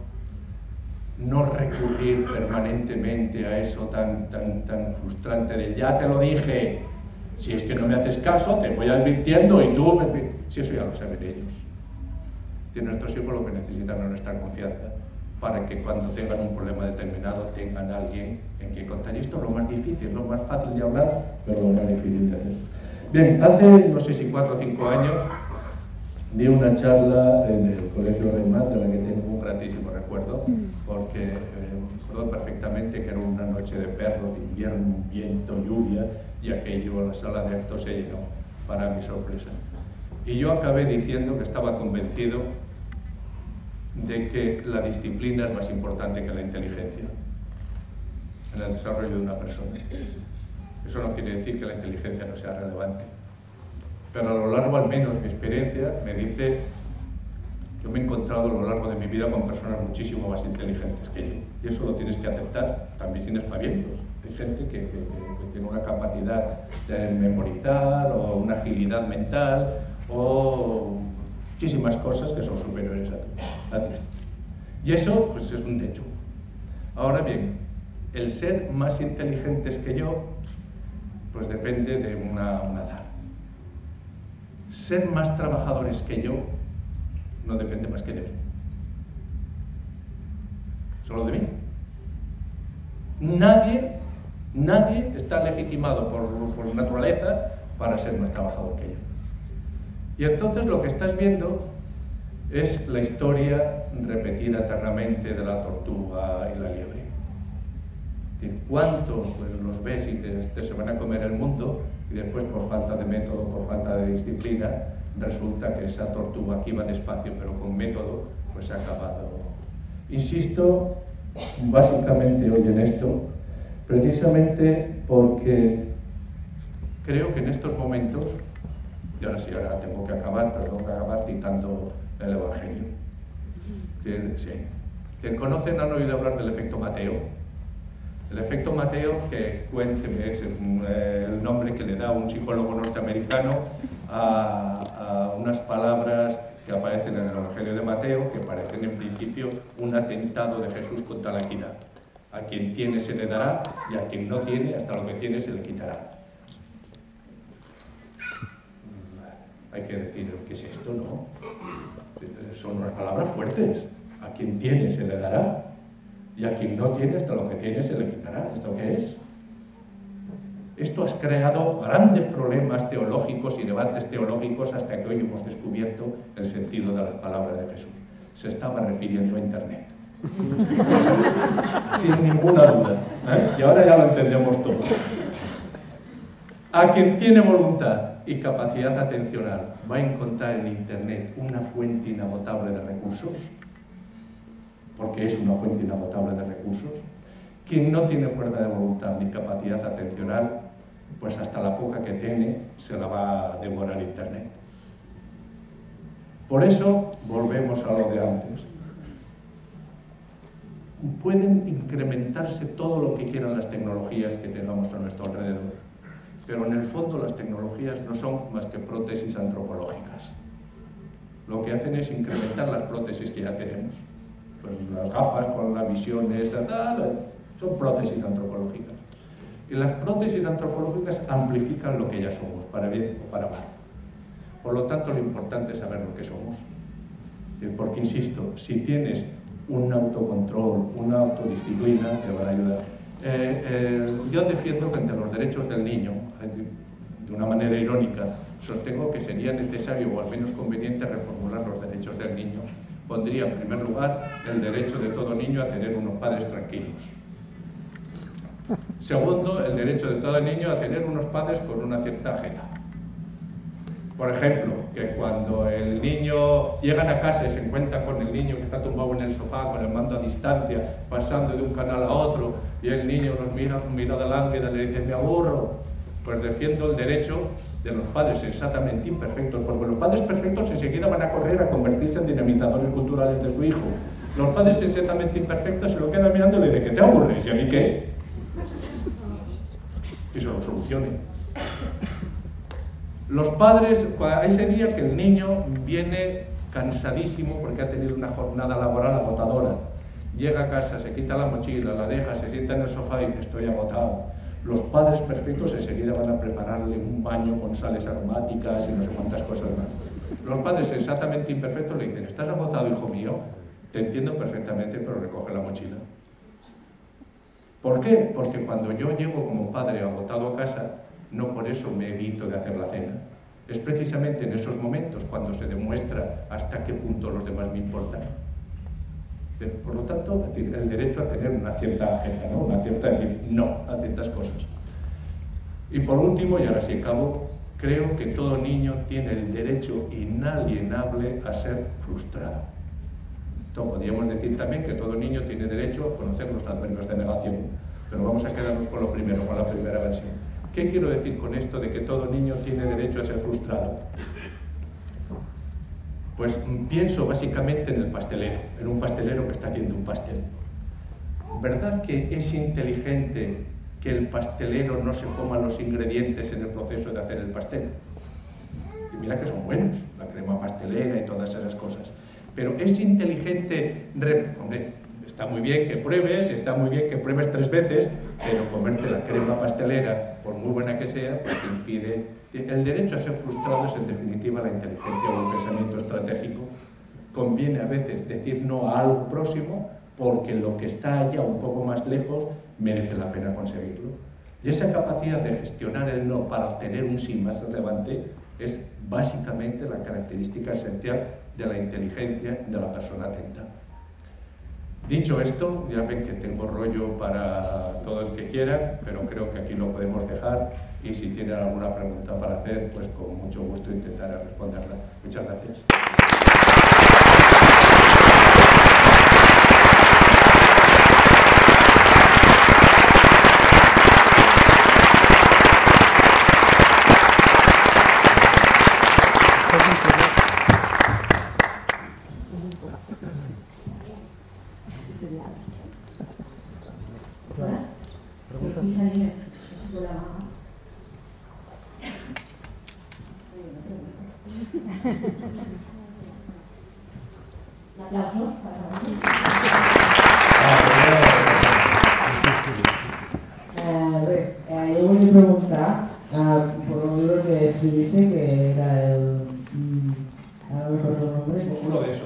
no recurrir permanentemente a eso tan frustrante de ya te lo dije, si es que no me haces caso te voy advirtiendo y tú... Si eso ya lo saben ellos. Y nuestros hijos lo que necesitan es nuestra confianza para que cuando tengan un problema determinado tengan a alguien en quien contar. Y esto es lo más difícil, lo más fácil de hablar, pero lo más difícil de hacer. Bien, hace no sé si 4 o 5 años di una charla en el Colegio Reymat, de la que tengo un gratísimo recuerdo, porque recuerdo perfectamente que era una noche de perros, de invierno, viento, lluvia, y aquello, la sala de actos se llenó, para mi sorpresa. Y yo acabé diciendo que estaba convencido de que la disciplina es más importante que la inteligencia en el desarrollo de una persona. Eso no quiere decir que la inteligencia no sea relevante. Pero a lo largo, al menos, mi experiencia me dice, yo me he encontrado a lo largo de mi vida con personas muchísimo más inteligentes que yo. Y eso lo tienes que aceptar, también sin espavientos. Hay gente que tiene una capacidad de memorizar o una agilidad mental o muchísimas cosas que son superiores a ti. Y eso, pues, es un hecho. Ahora bien, el ser más inteligentes que yo, pues depende de un azar. Ser más trabajadores que yo no depende más que de mí. Solo de mí. Nadie está legitimado por naturaleza para ser más trabajador que yo. Y entonces lo que estás viendo es la historia repetida eternamente de la tortuga y la liebre. ¿Cuántos pues, los ves y se van a comer el mundo y después por falta de método, por falta de disciplina, resulta que esa tortuga que iba despacio pero con método, pues se ha acabado? Insisto básicamente hoy en esto, precisamente porque creo que en estos momentos, y ahora sí, ahora tengo que acabar, pero tengo que acabar citando el Evangelio. Sí. ¿Conocen, han oído hablar del efecto Mateo? El efecto Mateo, que cuénteme, es el nombre que le da un psicólogo norteamericano a unas palabras que aparecen en el Evangelio de Mateo, que parecen en principio un atentado de Jesús contra la equidad. A quien tiene se le dará y a quien no tiene, hasta lo que tiene se le quitará. Hay que decir, ¿qué es esto, no? Son unas palabras fuertes. A quien tiene se le dará y a quien no tiene, hasta lo que tiene se le quitará. ¿Esto qué es? Esto ha creado grandes problemas teológicos y debates teológicos hasta que hoy hemos descubierto el sentido de las palabras de Jesús. Se estaba refiriendo a Internet. Sin ninguna duda. Y ahora ya lo entendemos todo. A quien tiene voluntad y capacidad atencional va a encontrar en Internet una fuente inagotable de recursos, porque es una fuente inagotable de recursos. Quien no tiene fuerza de voluntad ni capacidad atencional, pues hasta la poca que tiene se la va a devorar Internet. Por eso volvemos a lo de antes. Pueden incrementarse todo lo que quieran las tecnologías que tengamos a nuestro alrededor, pero en el fondo las tecnologías no son más que prótesis antropológicas. Lo que hacen es incrementar las prótesis que ya tenemos. Pues las gafas con la visión esa, son prótesis antropológicas. Y las prótesis antropológicas amplifican lo que ya somos, para bien o para mal. Por lo tanto, lo importante es saber lo que somos. Porque, insisto, si tienes un autocontrol, una autodisciplina, te van a ayudar. Yo defiendo que entre los derechos del niño, de una manera irónica, sostengo que sería necesario o al menos conveniente reformular los derechos del niño pondría en primer lugar el derecho de todo niño a tener unos padres tranquilos. Segundo, el derecho de todo niño a tener unos padres con una cierta agenda. Por ejemplo, que cuando el niño llega a casa y se encuentra con el niño que está tumbado en el sofá con el mando a distancia, pasando de un canal a otro, y el niño nos mira con mirada lánguida y le dice: me aburro. Pues defiendo el derecho de los padres sensatamente imperfectos, porque los padres perfectos enseguida van a correr a convertirse en dinamitadores culturales de su hijo. Los padres sensatamente imperfectos se lo quedan mirando y le dicen: ¿que te aburres? ¿Y a mí qué? Y se lo solucione. Los padres, hay ese día que el niño viene cansadísimo porque ha tenido una jornada laboral agotadora. Llega a casa, se quita la mochila, la deja, se sienta en el sofá y dice: estoy agotado. Los padres perfectos enseguida van a prepararle un baño con sales aromáticas y no sé cuántas cosas más. Los padres sensatamente imperfectos le dicen: ¿estás agotado, hijo mío? Te entiendo perfectamente, pero recoge la mochila. ¿Por qué? Porque cuando yo llego como padre agotado a casa, no por eso me evito de hacer la cena. Es precisamente en esos momentos cuando se demuestra hasta qué punto los demás me importan. Por lo tanto, es decir, el derecho a tener una cierta agenda, ¿no? Una cierta decir no a ciertas cosas. Y por último, y ahora sí acabo, creo que todo niño tiene el derecho inalienable a ser frustrado. Entonces, podríamos decir también que todo niño tiene derecho a conocer los adverbios de negación, pero vamos a quedarnos con lo primero, con la primera versión. ¿Qué quiero decir con esto de que todo niño tiene derecho a ser frustrado? Pues pienso básicamente en el pastelero, en un pastelero que está haciendo un pastel. ¿Verdad que es inteligente que el pastelero no se coma los ingredientes en el proceso de hacer el pastel? Y mira que son buenos, la crema pastelera y todas esas cosas. Pero es inteligente, hombre, está muy bien que pruebes, está muy bien que pruebes 3 veces, pero comerte la crema pastelera, por muy buena que sea, pues te impide. El derecho a ser frustrado es en definitiva la inteligencia o el pensamiento estratégico. Conviene a veces decir no a algo próximo porque lo que está allá un poco más lejos merece la pena conseguirlo. Y esa capacidad de gestionar el no para obtener un sí más relevante es básicamente la característica esencial de la inteligencia de la persona atenta. Dicho esto, ya ven que tengo rollo para todo el que quiera, pero creo que aquí lo podemos dejar y si tienen alguna pregunta para hacer, pues con mucho gusto intentaré responderla. Muchas gracias. Un aplauso. Yo voy a preguntar por un libro que escribiste que era el... no me acuerdo el nombre. Uno de esos.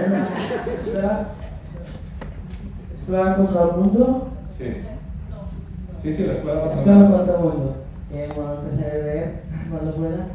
¿Escuela contra el mundo? Sí. Sí, la escuela contra el Escuela mundo. contra el mundo. Que bueno, empezaré a leer cuando pueda.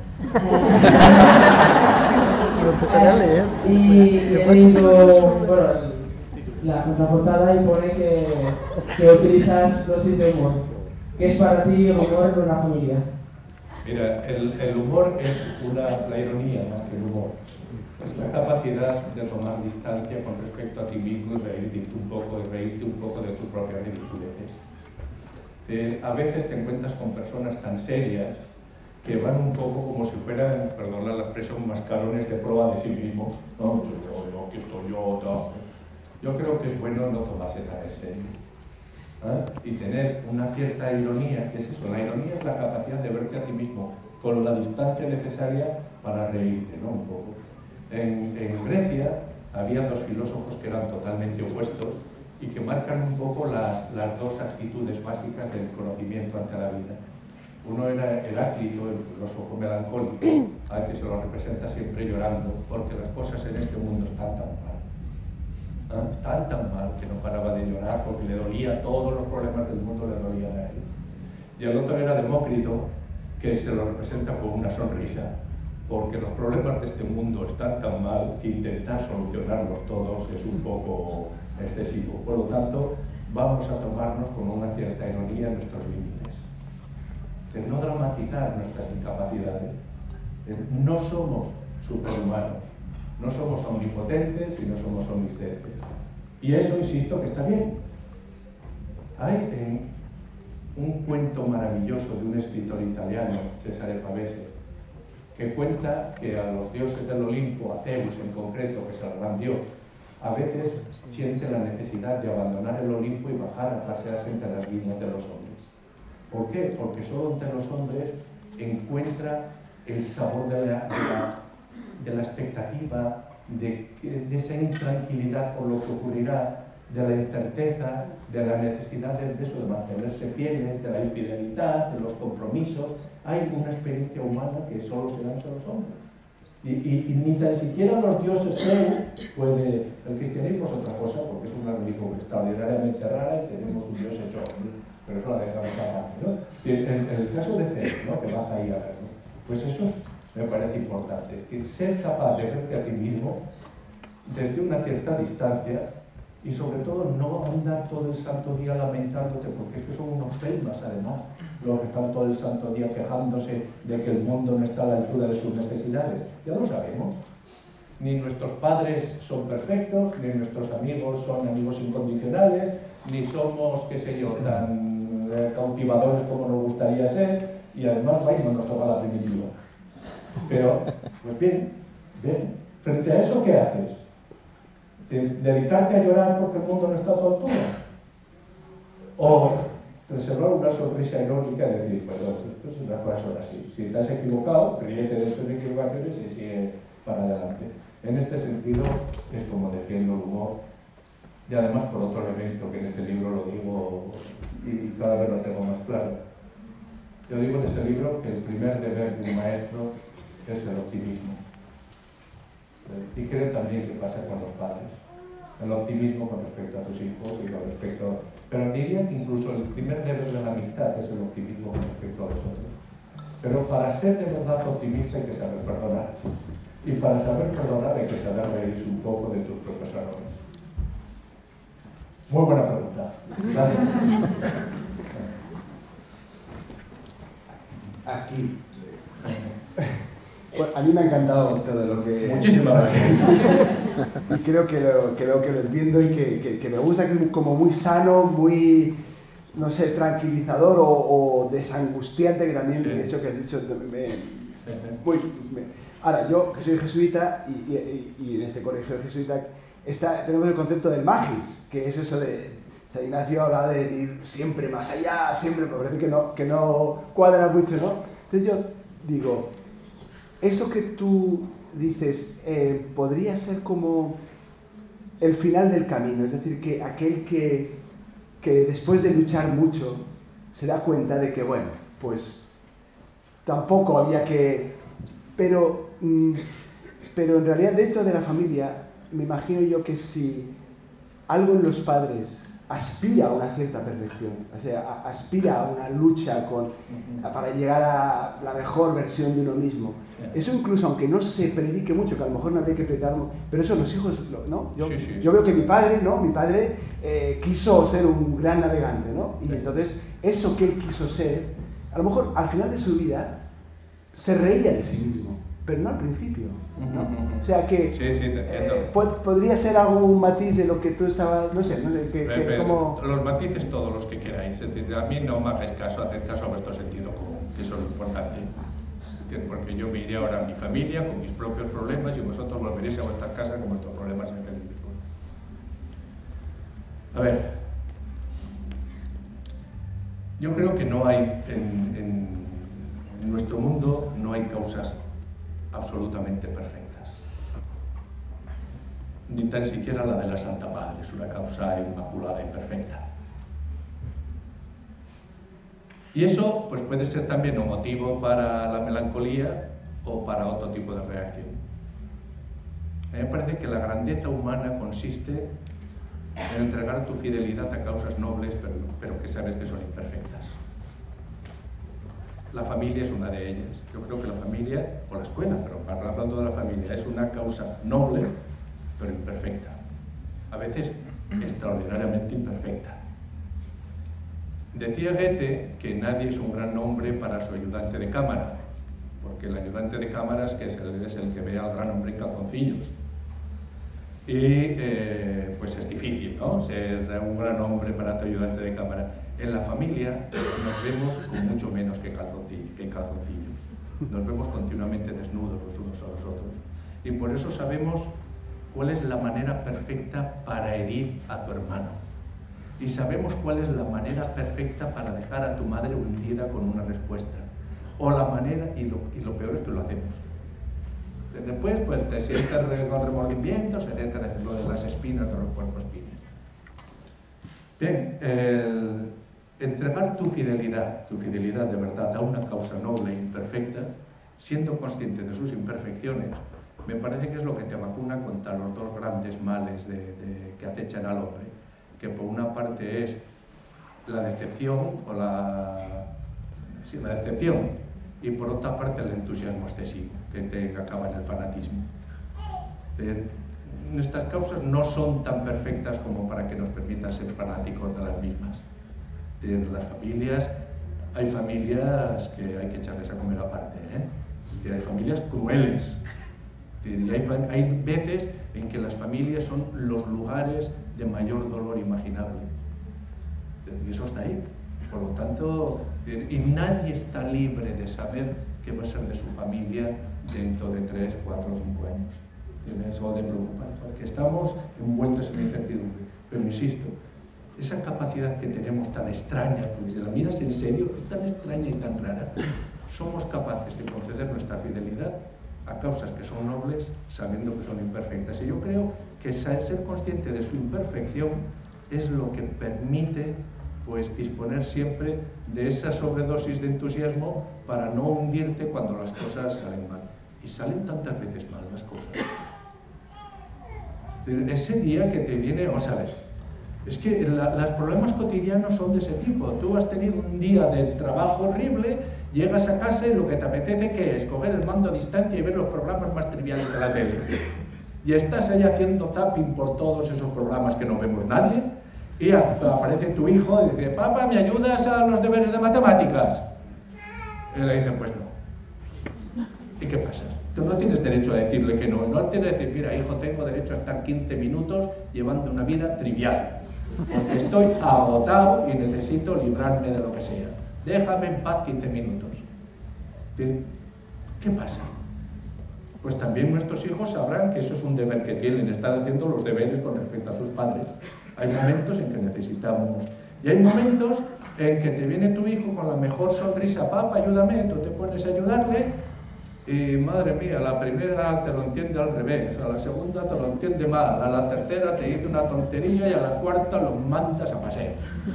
Y he leído, bueno, la contraportada y pone que utilizas dosis de humor. ¿Qué es para ti el humor en una familia? Mira, el humor es la ironía más que el humor. Es la capacidad de tomar distancia con respecto a ti mismo y reírte un poco de tus propias ridiculeces. A veces te encuentras con personas tan serias que van un poco como si fueran, perdona la expresión, mascarones de prueba de sí mismos. No, yo, aquí estoy yo, tal. Yo creo que es bueno no tomarse tan en serio. Y tener una cierta ironía. ¿Qué es eso? La ironía es la capacidad de verte a ti mismo con la distancia necesaria para reírte, ¿no? Un poco. En Grecia había 2 filósofos que eran totalmente opuestos y que marcan un poco las 2 actitudes básicas del conocimiento ante la vida. Uno era Heráclito, el filósofo melancólico, al que se lo representa siempre llorando, porque las cosas en este mundo están tan mal. Están tan mal que no paraba de llorar porque le dolía, todos los problemas del mundo le dolían a él. Y el otro era Demócrito, que se lo representa con una sonrisa. porque los problemas de este mundo están tan mal que intentar solucionarlos todos es un poco excesivo. Por lo tanto, vamos a tomarnos con una cierta ironía nuestros límites. De no dramatizar nuestras incapacidades. No somos superhumanos, no somos omnipotentes y no somos omniscientes. Y eso, insisto, que está bien. Hay un cuento maravilloso de un escritor italiano, Cesare Pavese, que cuenta que a los dioses del Olimpo, a Zeus en concreto, que es el gran dios, a veces siente la necesidad de abandonar el Olimpo y bajar a pasearse entre las viñas de los hombres. ¿Por qué? Porque solo entre los hombres encuentra el sabor de la expectativa, de esa intranquilidad por lo que ocurrirá, de la incerteza, de la necesidad de eso, de mantenerse fieles, de la infidelidad, de los compromisos. Hay una experiencia humana que solo se da entre los hombres. Y ni tan siquiera los dioses Zeus puede... El cristianismo es otra cosa, porque es una religión extraordinariamente rara y tenemos un dios hecho hombre, pero eso la dejamos aparte, ¿no? En el caso de Zeus, ¿no?, que baja ahí a verlo, pues eso me parece importante. Es decir, ser capaz de verte a ti mismo desde una cierta distancia y sobre todo no andar todo el santo día lamentándote, porque es que son unos pelmas además, los que están todo el santo día quejándose de que el mundo no está a la altura de sus necesidades. Ya lo sabemos. Ni nuestros padres son perfectos, ni nuestros amigos son amigos incondicionales, ni somos, qué sé yo, tan cautivadores como nos gustaría ser, y además, vaya, no nos toca la primitiva. Pero, pues bien, frente a eso, ¿qué haces? ¿Dedicarte a llorar porque el mundo no está a tu altura? ¿O reservar una sonrisa irónica y decir, perdón, pues las cosas son así? Si te has equivocado, ríete de tus equivocaciones y sigue para adelante. En este sentido, es como defiendo el humor. Y además, por otro elemento que en ese libro lo digo y cada vez lo tengo más claro. Yo digo en ese libro que el primer deber de un maestro es el optimismo. Y creo también que pasa con los padres. El optimismo con respecto a tus hijos y con respecto... Pero diría que incluso el primer deber de la amistad es el optimismo con respecto a los otros. Pero para ser de verdad optimista hay que saber perdonar. Y para saber perdonar hay que saber reírse un poco de tus propios errores. Muy buena pregunta. Gracias. Aquí. Bueno, a mí me ha encantado todo lo que... Muchísimas gracias. Y creo que lo entiendo y que me gusta, que es como muy sano, muy, no sé, tranquilizador o desangustiante, que también eso que has dicho Ahora, yo que soy jesuita y en este colegio jesuita tenemos el concepto del magis, que es eso de... San Ignacio habla de ir siempre más allá, siempre, me parece que no cuadra mucho, ¿no? Entonces yo digo, eso que tú dices podría ser como el final del camino, es decir, que aquel que después de luchar mucho se da cuenta de que, bueno, pues tampoco había que... Pero en realidad dentro de la familia me imagino yo que si algo en los padres aspira a una cierta perfección, o sea, aspira a una lucha para llegar a la mejor versión de uno mismo. Eso incluso, aunque no se predique mucho, que a lo mejor no habría que predicar, pero eso los hijos, ¿no? Yo veo que mi padre quiso ser un gran navegante, ¿no? Y entonces, eso que él quiso ser, a lo mejor al final de su vida, se reía de sí mismo, pero no al principio, ¿no? O sea que podría ser algún matiz de lo que tú estabas, no sé, como... Los matices todos los que queráis, es decir, a mí no me hagáis caso, haced caso a vuestro sentido común, que eso es lo importante. Porque yo me iré ahora a mi familia con mis propios problemas y vosotros volveréis a vuestras casas con vuestros problemas infelices. A ver, yo creo que no hay, en nuestro mundo no hay causas absolutamente perfectas. Ni tan siquiera la de la Santa Madre es una causa inmaculada y perfecta. Y eso pues puede ser también un motivo para la melancolía o para otro tipo de reacción. A mí me parece que la grandeza humana consiste en entregar tu fidelidad a causas nobles, pero que sabes que son imperfectas. La familia es una de ellas. Yo creo que la familia, o la escuela, pero hablando de la familia, es una causa noble, pero imperfecta. A veces extraordinariamente imperfecta. Decía Goethe que nadie es un gran hombre para su ayudante de cámara, porque el ayudante de cámara es el que ve al gran hombre en calzoncillos. Y pues es difícil, ¿no?, ser un gran hombre para tu ayudante de cámara. En la familia nos vemos con mucho menos que calzoncillos. Nos vemos continuamente desnudos los unos a los otros. Y por eso sabemos cuál es la manera perfecta para herir a tu hermano. Y sabemos cuál es la manera perfecta para dejar a tu madre hundida con una respuesta. O la manera, y lo peor es que lo hacemos. Después, pues te sientes con remordimiento, se deja de lo de las espinas de los puercoespines. Bien, entregar tu fidelidad de verdad a una causa noble e imperfecta, siendo consciente de sus imperfecciones, me parece que es lo que te vacuna contra los dos grandes males que acechan al hombre, que por una parte es la decepción, la decepción, y por otra parte el entusiasmo excesivo, que te acaba en el fanatismo. Nuestras causas no son tan perfectas como para que nos permitan ser fanáticos de las mismas. Las familias, hay familias que hay que echarles a comer aparte, hay familias crueles. Hay veces en que las familias son los lugares de mayor dolor imaginable. Y eso está ahí. Por lo tanto, y nadie está libre de saber qué va a ser de su familia dentro de 3, 4 o 5 años. O de preocuparnos, porque estamos envueltos en la incertidumbre. Pero insisto, esa capacidad que tenemos tan extraña, porque si la miras en serio, es tan extraña y tan rara, somos capaces de conceder nuestra fidelidad a causas que son nobles, sabiendo que son imperfectas. Y yo creo que ser consciente de su imperfección es lo que permite, pues, disponer siempre de esa sobredosis de entusiasmo para no hundirte cuando las cosas salen mal. Y salen tantas veces mal las cosas. Ese día que te viene, vamos a ver, es que los problemas cotidianos son de ese tipo. Tú has tenido un día de trabajo horrible, llegas a casa y lo que te apetece que es coger el mando a distancia y ver los programas más triviales de la tele. Y estás ahí haciendo zapping por todos esos programas que no vemos nadie, y aparece tu hijo y dice: papá, ¿me ayudas a los deberes de matemáticas? Y le dicen: pues no. ¿Y qué pasa? Tú no tienes derecho a decirle que no. No tienes que decir: mira, hijo, tengo derecho a estar 15 minutos llevando una vida trivial, porque estoy agotado y necesito librarme de lo que sea. Déjame en paz 15 minutos. ¿Qué pasa? Pues también nuestros hijos sabrán que eso es un deber que tienen, estar haciendo los deberes con respecto a sus padres. Hay momentos en que necesitamos, y hay momentos en que te viene tu hijo con la mejor sonrisa: papá, ayúdame. Tú te pones a ayudarle y, madre mía, la primera te lo entiende al revés, a la segunda te lo entiende mal, a la tercera te dice una tontería y a la cuarta lo mandas a paseo.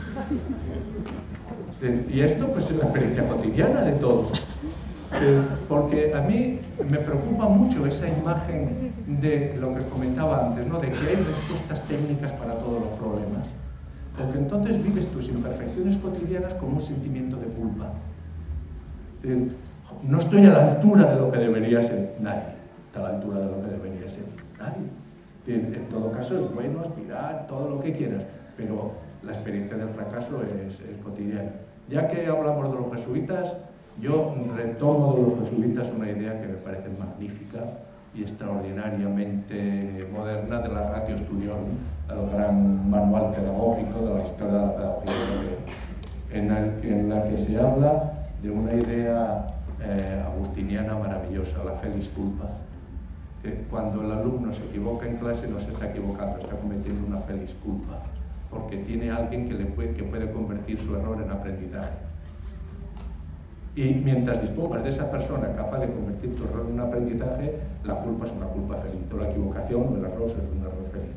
Y esto, pues, es la experiencia cotidiana de todos. Porque a mí me preocupa mucho esa imagen de lo que os comentaba antes, ¿no?, de que hay respuestas técnicas para todos los problemas. Porque entonces vives tus imperfecciones cotidianas como un sentimiento de culpa. No estoy a la altura de lo que debería ser. Nadie está a la altura de lo que debería ser. Nadie. En todo caso, es bueno aspirar, todo lo que quieras, pero la experiencia del fracaso es cotidiana. Ya que hablamos de los jesuitas, yo retomo de los jesuitas una idea que me parece magnífica y extraordinariamente moderna, de la Ratio Studiorum, el gran manual pedagógico de la historia de la pedagogía europea, en la que se habla de una idea agustiniana maravillosa, la felis culpa. Que cuando el alumno se equivoca en clase no se está equivocando, está cometiendo una felis culpa, porque tiene alguien que puede convertir su error en aprendizaje. Y mientras dispongas de esa persona capaz de convertir tu error en un aprendizaje, la culpa es una culpa feliz, o la equivocación o el error es un error feliz.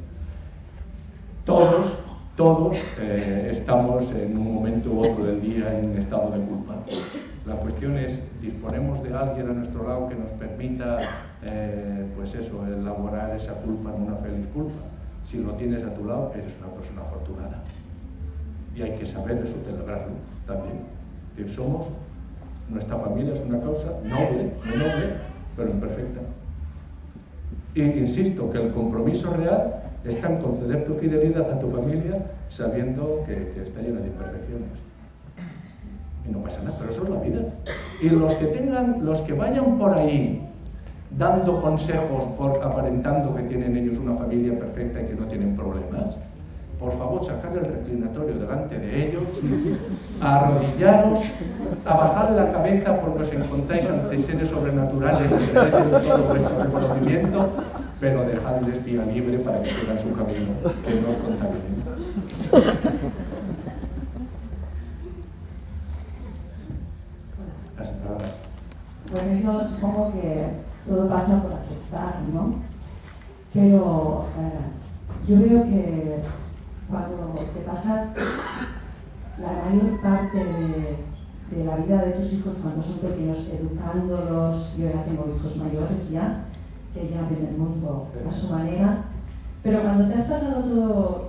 Todos estamos en un momento u otro del día en un estado de culpa. La cuestión es: disponemos de alguien a nuestro lado que nos permita, pues eso, elaborar esa culpa en una feliz culpa. Si lo tienes a tu lado, eres una persona afortunada. Y hay que saber eso, celebrarlo también. Somos Nuestra familia es una causa noble, muy noble, pero imperfecta. Y insisto que el compromiso real está en conceder tu fidelidad a tu familia sabiendo que está llena de imperfecciones. Y no pasa nada, pero eso es la vida. Y los que vayan por ahí dando consejos, aparentando que tienen ellos una familia perfecta y que no tienen problemas, por favor, sacad el reclinatorio delante de ellos, a arrodillaros, a bajar la cabeza porque os encontráis ante seres sobrenaturales que merecen todo vuestro reconocimiento, pero dejadles vía libre para que sigan su camino, que no os contaminen. Bueno, yo supongo que todo pasa por aceptar, ¿no? Pero yo veo que cuando te pasas la mayor parte de la vida de tus hijos cuando son pequeños, educándolos, yo ya tengo hijos mayores ya, que ya ven el mundo a su manera, pero cuando te has pasado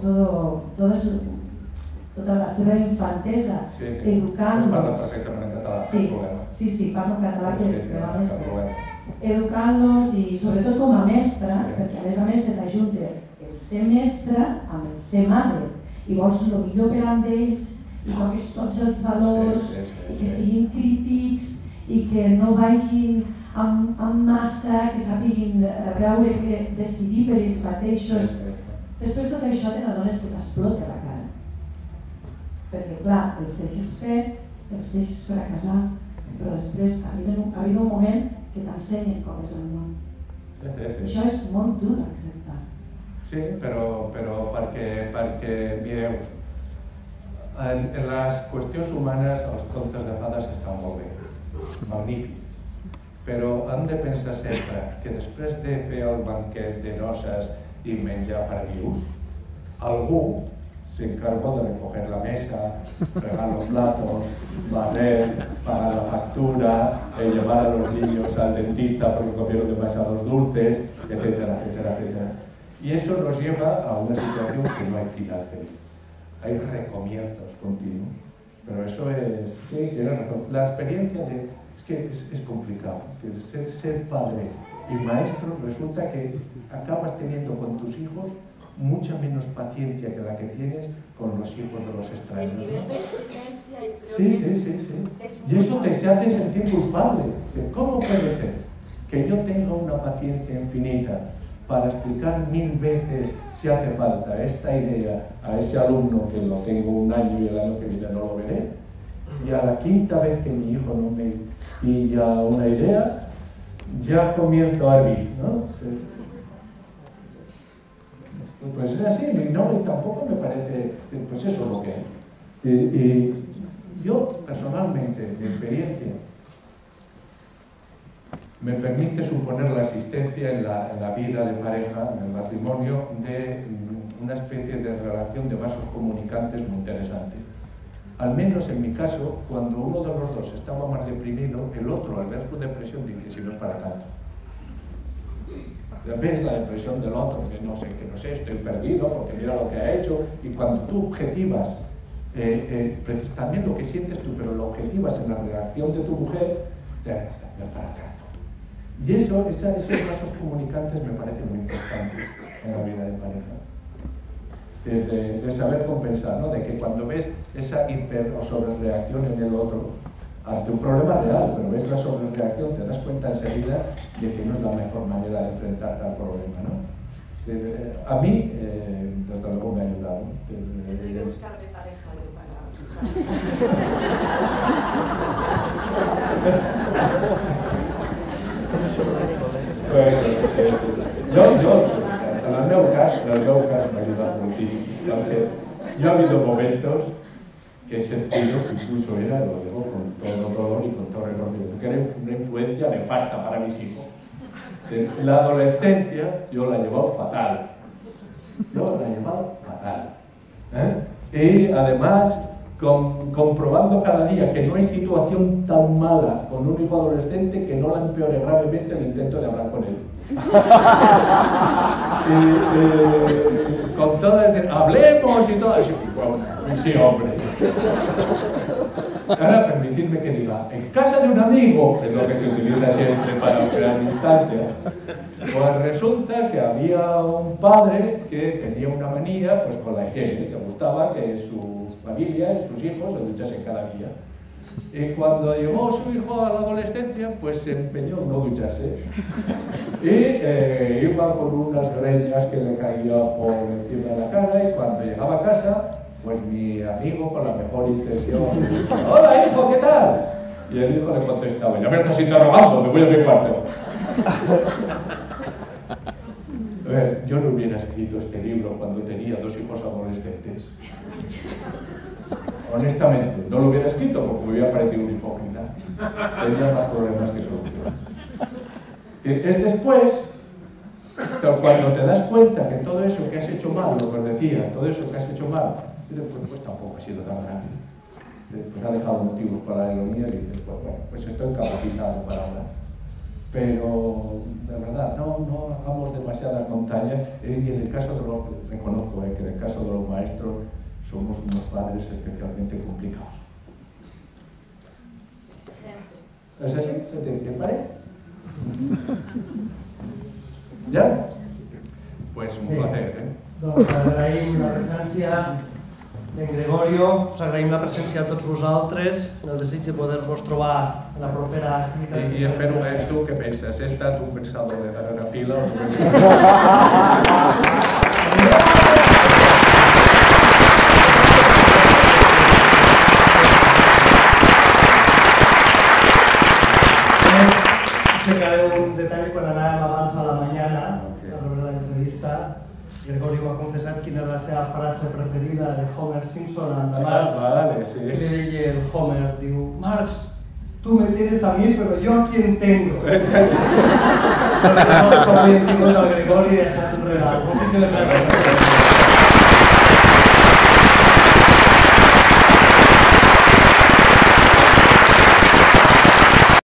toda la seva infantesa educant-los... Sí, parlo català que me va més bé. Educant-los i sobretot com a mestre, perquè a més se t'ajunta el ser mestre amb el ser mare i vols el millor per amb ells i toques tots els valors i que siguin crítics i que no vagin amb massa, que sàpiguin veure que decidir per ells mateixos. Després tot això te n'adones que t'explota la cara. Perquè clar, els deixes fer, els deixes fracassar, però després arriba un moment que t'ensenyen com és el món. Això és molt dur d'acceptar. Sí, però perquè mireu, en les qüestions humanes els contes de fades estan molt bé, magnífics, però hem de pensar sempre que després de fer el banquet de noces i menjar per vius, algú se encargó de recoger la mesa, fregar los platos, barrer, pagar la factura, llevar a los niños al dentista porque comieron demasiados dulces, etcétera, etcétera, etcétera. Y eso nos lleva a una situación que no hay final feliz. Hay recomienzos continuos. Pero eso es... Sí, tienes razón. La experiencia es que es complicado. Ser padre y maestro resulta que acabas teniendo con tus hijos mucha menos paciencia que la que tienes con los hijos de los extraños. El nivel de exigencia, yo creo Sí. Y eso te hace sentir culpable. ¿Cómo puede ser que yo tenga una paciencia infinita para explicar 1000 veces, si hace falta, esta idea a ese alumno que lo tengo un año y el año que viene no lo veré, y a la 5ª vez que mi hijo no me pilla una idea, ya comienzo a hervir, ¿no? Pues es así, y tampoco me parece, pues eso es lo que hay. Y yo personalmente, mi experiencia, me permite suponer la existencia en la vida de pareja, en el matrimonio, de una especie de relación de vasos comunicantes muy interesante. Al menos en mi caso, cuando uno de los dos estaba más deprimido, el otro, al ver su depresión, dice, si no es para tanto. Ves la depresión del otro, que no sé, estoy perdido porque mira lo que ha hecho, y cuando tú objetivas también lo que sientes tú, pero lo objetivas en la reacción de tu mujer, te para tanto. Y esos vasos comunicantes me parecen muy importantes en la vida de pareja. De saber compensar, ¿no? De que cuando ves esa hiper o sobrereacción en el otro, ante un problema real, pero ves la sobrereacción, te das cuenta enseguida de que no es la mejor manera de enfrentarte al problema, ¿no? A mí, desde luego, me ha ayudado. Hay que buscarme pareja en el meu cas m'ha ajudat moltíssim. Yo ha habido momentos que he sentido que incluso era, lo digo con todo dolor y con todo reconocimiento, que era una influencia nefasta para mis hijos. La adolescencia yo la he llevado fatal. Y además, comprobando cada día que no hay situación tan mala con un hijo adolescente que no la empeore gravemente el intento de hablar con él. Con todo decir, hablemos y todo eso. Bueno, sí, hombre. Ahora permitidme que diga, en casa de un amigo, es lo que se utiliza siempre para crear instancia. Pues resulta que había un padre que tenía una manía pues con la higiene, le gustaba que su familia y sus hijos se duchasen cada día. Y cuando llegó su hijo a la adolescencia, pues se empeñó en no ducharse. Y iba con unas greñas que le caían por encima de la cara, y cuando llegaba a casa, pues mi amigo, con la mejor intención, ¡hola hijo, ¿qué tal? Y el hijo le contestaba, ya me estás interrogando, me voy a mi cuarto. A ver, yo no hubiera escrito este libro cuando tenía 2 hijos adolescentes. Honestamente, no lo hubiera escrito porque me hubiera parecido un hipócrita. Tenía más problemas que soluciones. Es después, cuando te das cuenta que todo eso que has hecho mal, lo que os decía, todo eso que has hecho mal, pues tampoco ha sido tan grave. Pues ha dejado motivos para la ironía y dices, pues bueno, pues estoy capacitado para hablar. Pero, de verdad, no hagamos demasiadas montañas. Y en el caso de los, reconozco que en el caso de los maestros somos unos padres especialmente complicados. ¿Es así? ¿Te parece? ¿Ya? Pues un placer, Doncs agraïm la presència d'en Gregorio, us agraïm la presència a tots vosaltres, el desig de poder-vos trobar en la propera activitat. Y espero ver tú qué piensas. ¿Es tu pensador de dar una fila o Explicaré un detall quan anàvem abans a la mañana a veure l'entrevista. Gregorio va confessar quina era la seva frase preferida de Homer Simpson a Marx. Vale, sí. I li deia el Homer, diu, Marx, tú me tienes a mí, pero yo a quién tengo. Exacte. Però no, com hem tingut el Gregorio, ha estat un regal. Moltíssimes gràcies.